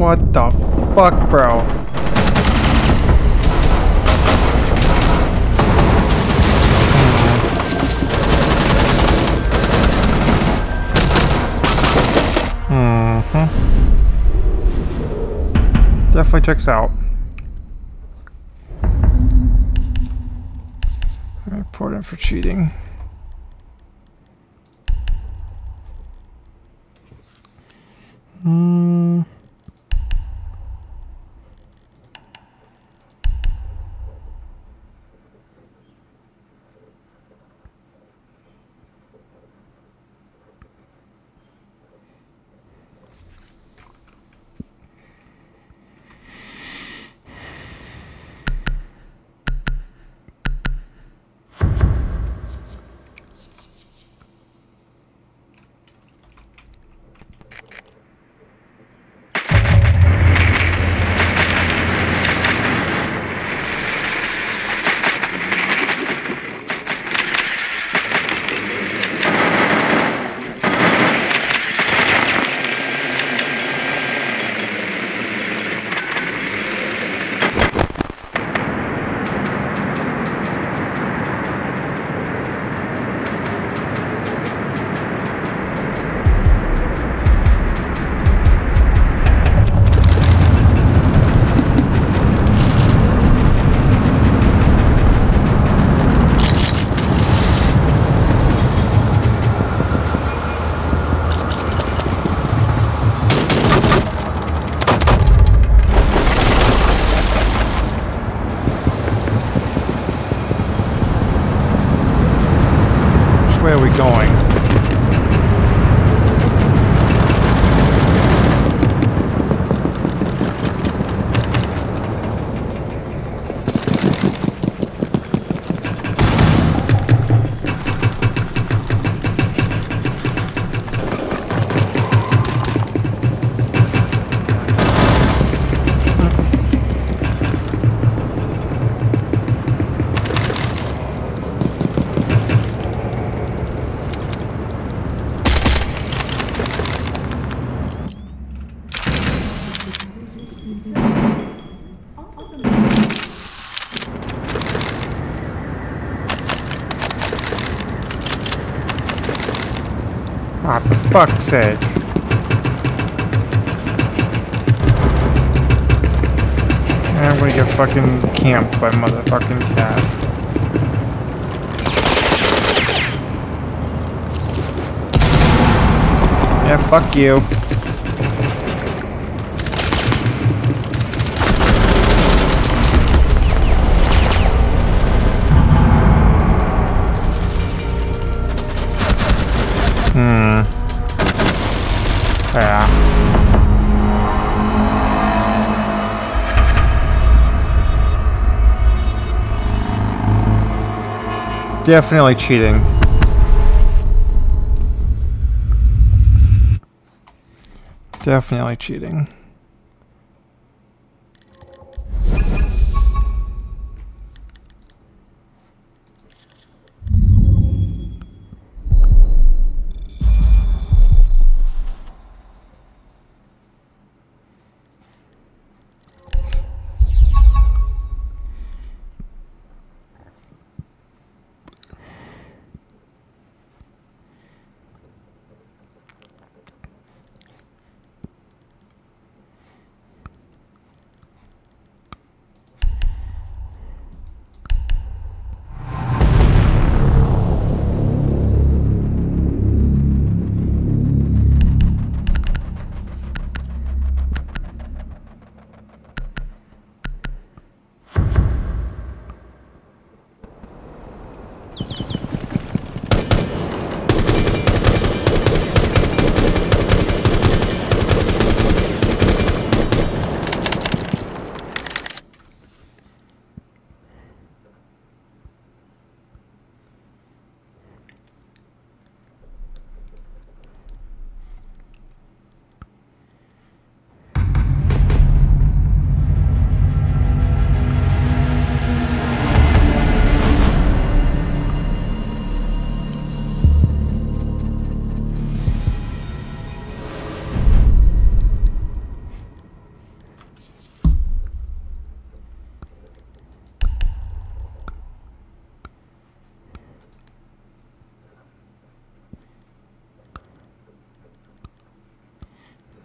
What the fuck, bro? Definitely checks out. Report him for cheating. Where are we going? Ah, for fuck's sake. I'm gonna get fucking camped by motherfucking cat. Yeah, fuck you. Yeah. Definitely cheating. Definitely cheating.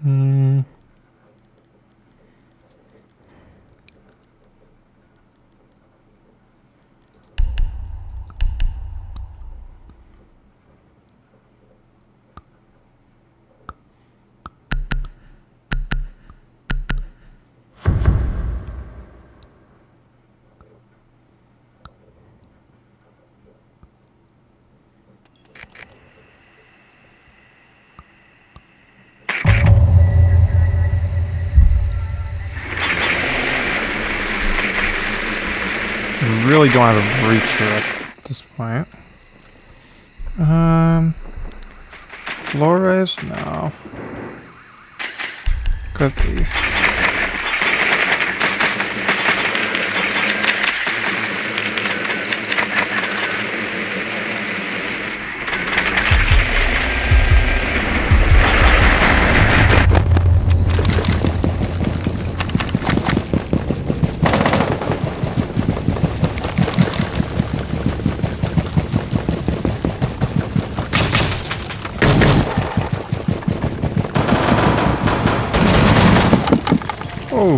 Hmm. Really don't have a breach here at this point. Flores? No. Good these. Oh.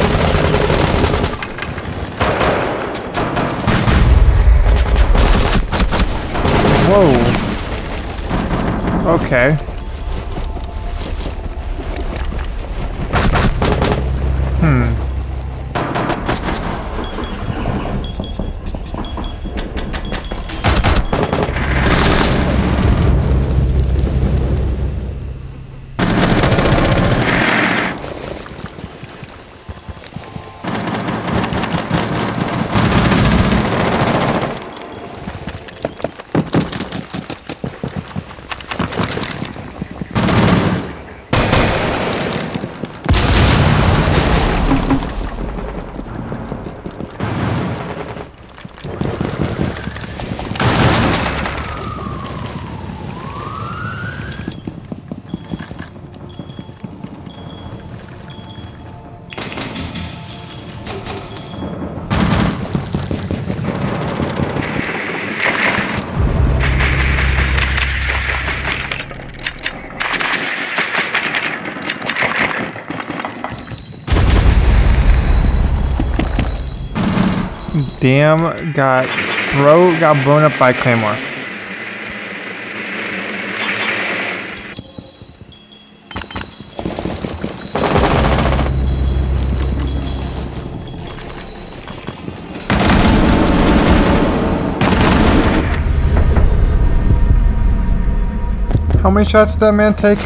Whoa. Okay. Damn, got blown up by Claymore. How many shots did that man take?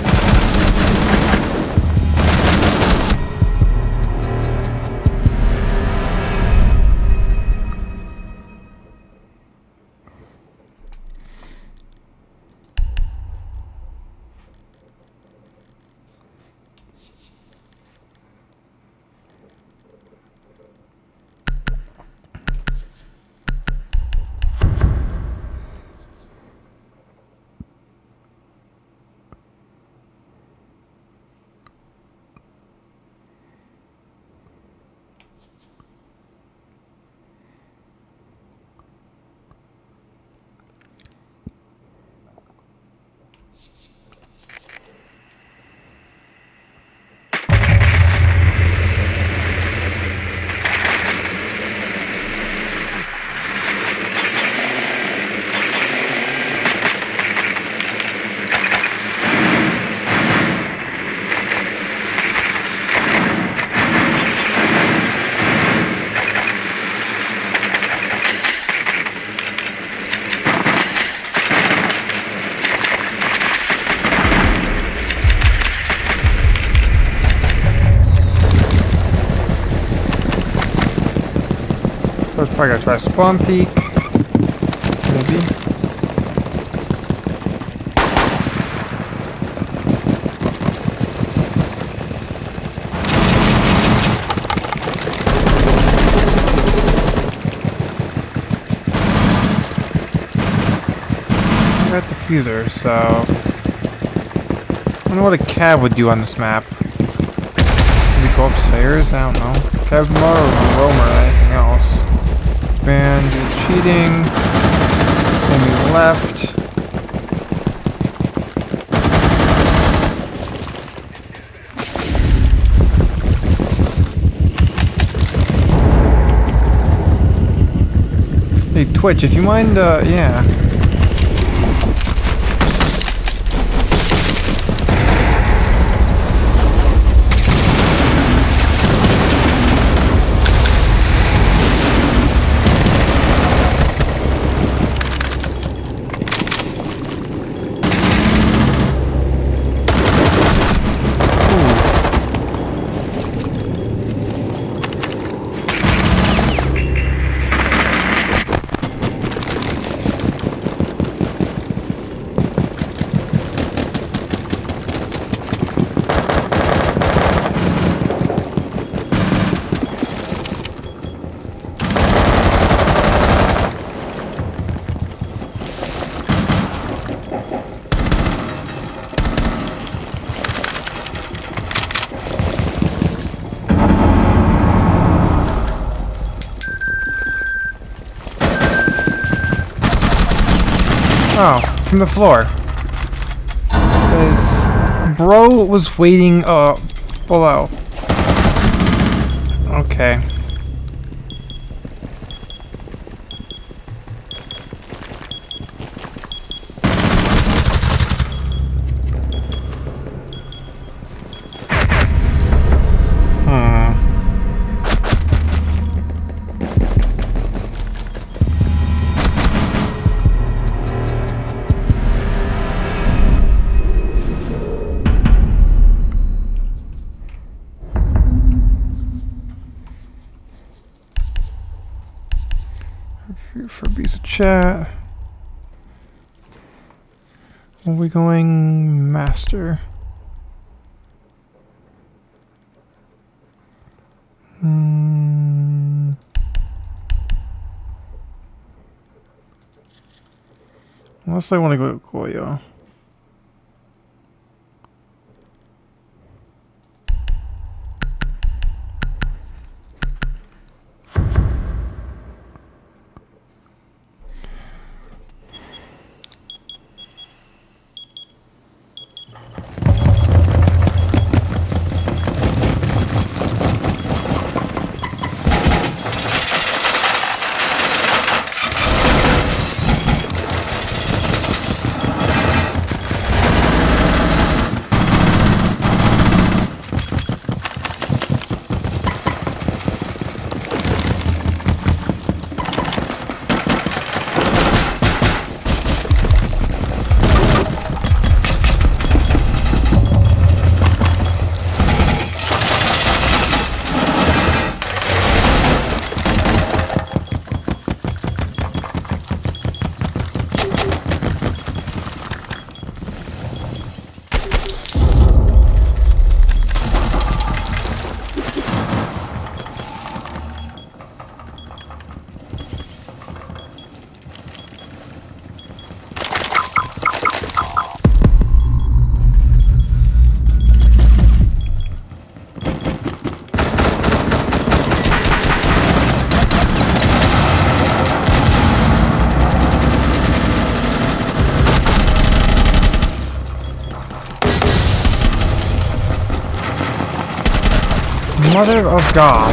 So it's probably gonna try spawn peek. Maybe. I got the diffuser, so I wonder what a cab would do on this map. Maybe go upstairs? I don't know. Cab's more of a roamer than anything else. And you're cheating. Maybe left. Twitch, if you mind, yeah. Oh, from the floor. Because bro was waiting below. Okay. For visa chat. Are we going master? Unless I want to go to Goyo. Mother of God.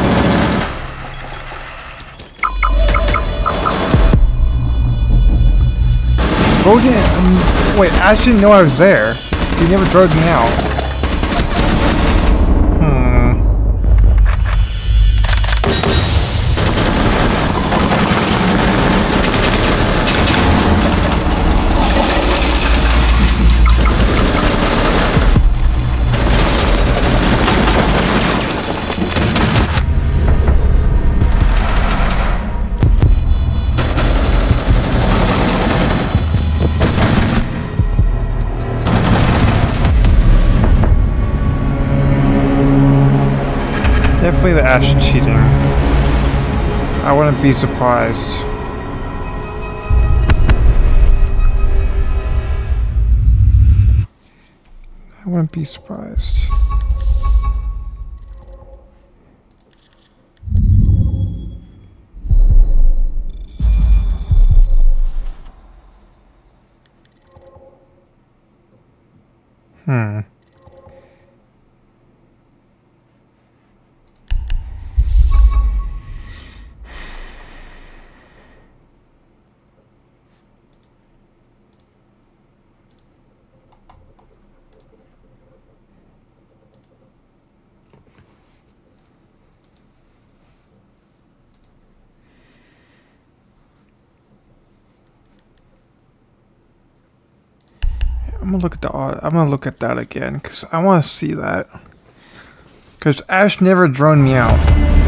Bro didn't, wait, Ash didn't know I was there. He never drove me out. Definitely the Ash cheating. I wouldn't be surprised. I wouldn't be surprised. I'm gonna look at I'm gonna look at that again because I want to see that. Because Ash never droned me out.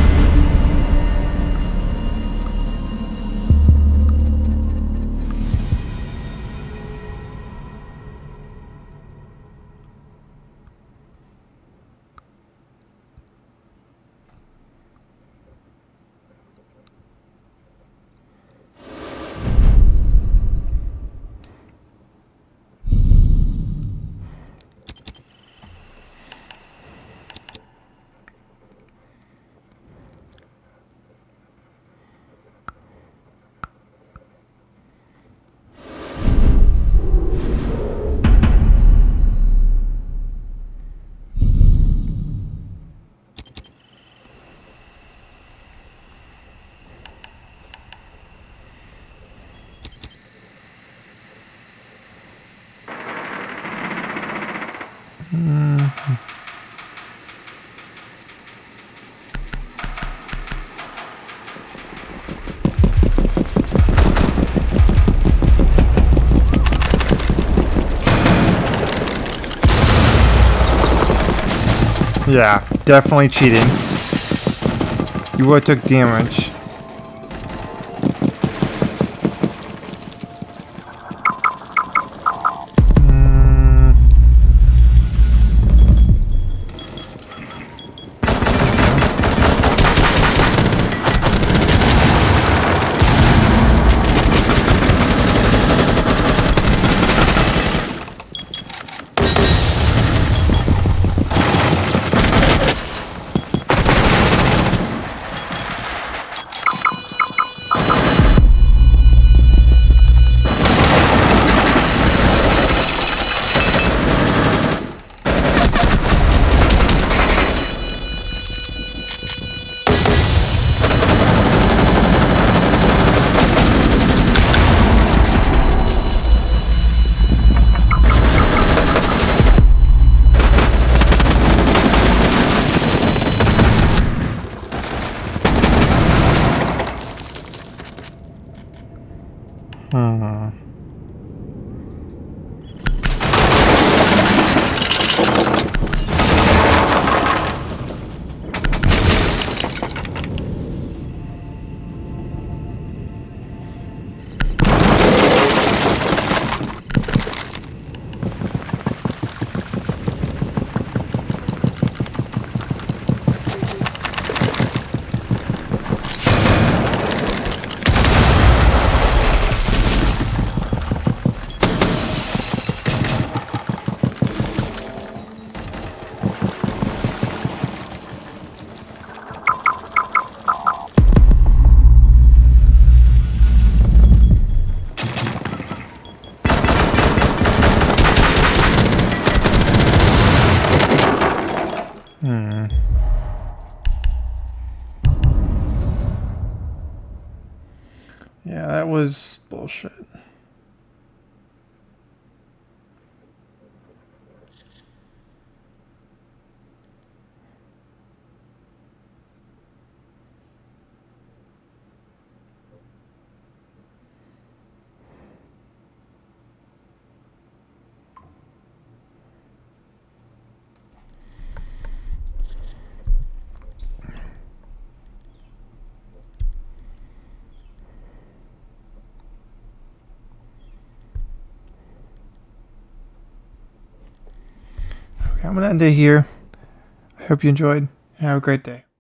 Yeah, definitely cheating. You would have took damage. Yeah, that was bullshit. I'm going to end it here. I hope you enjoyed. Have a great day.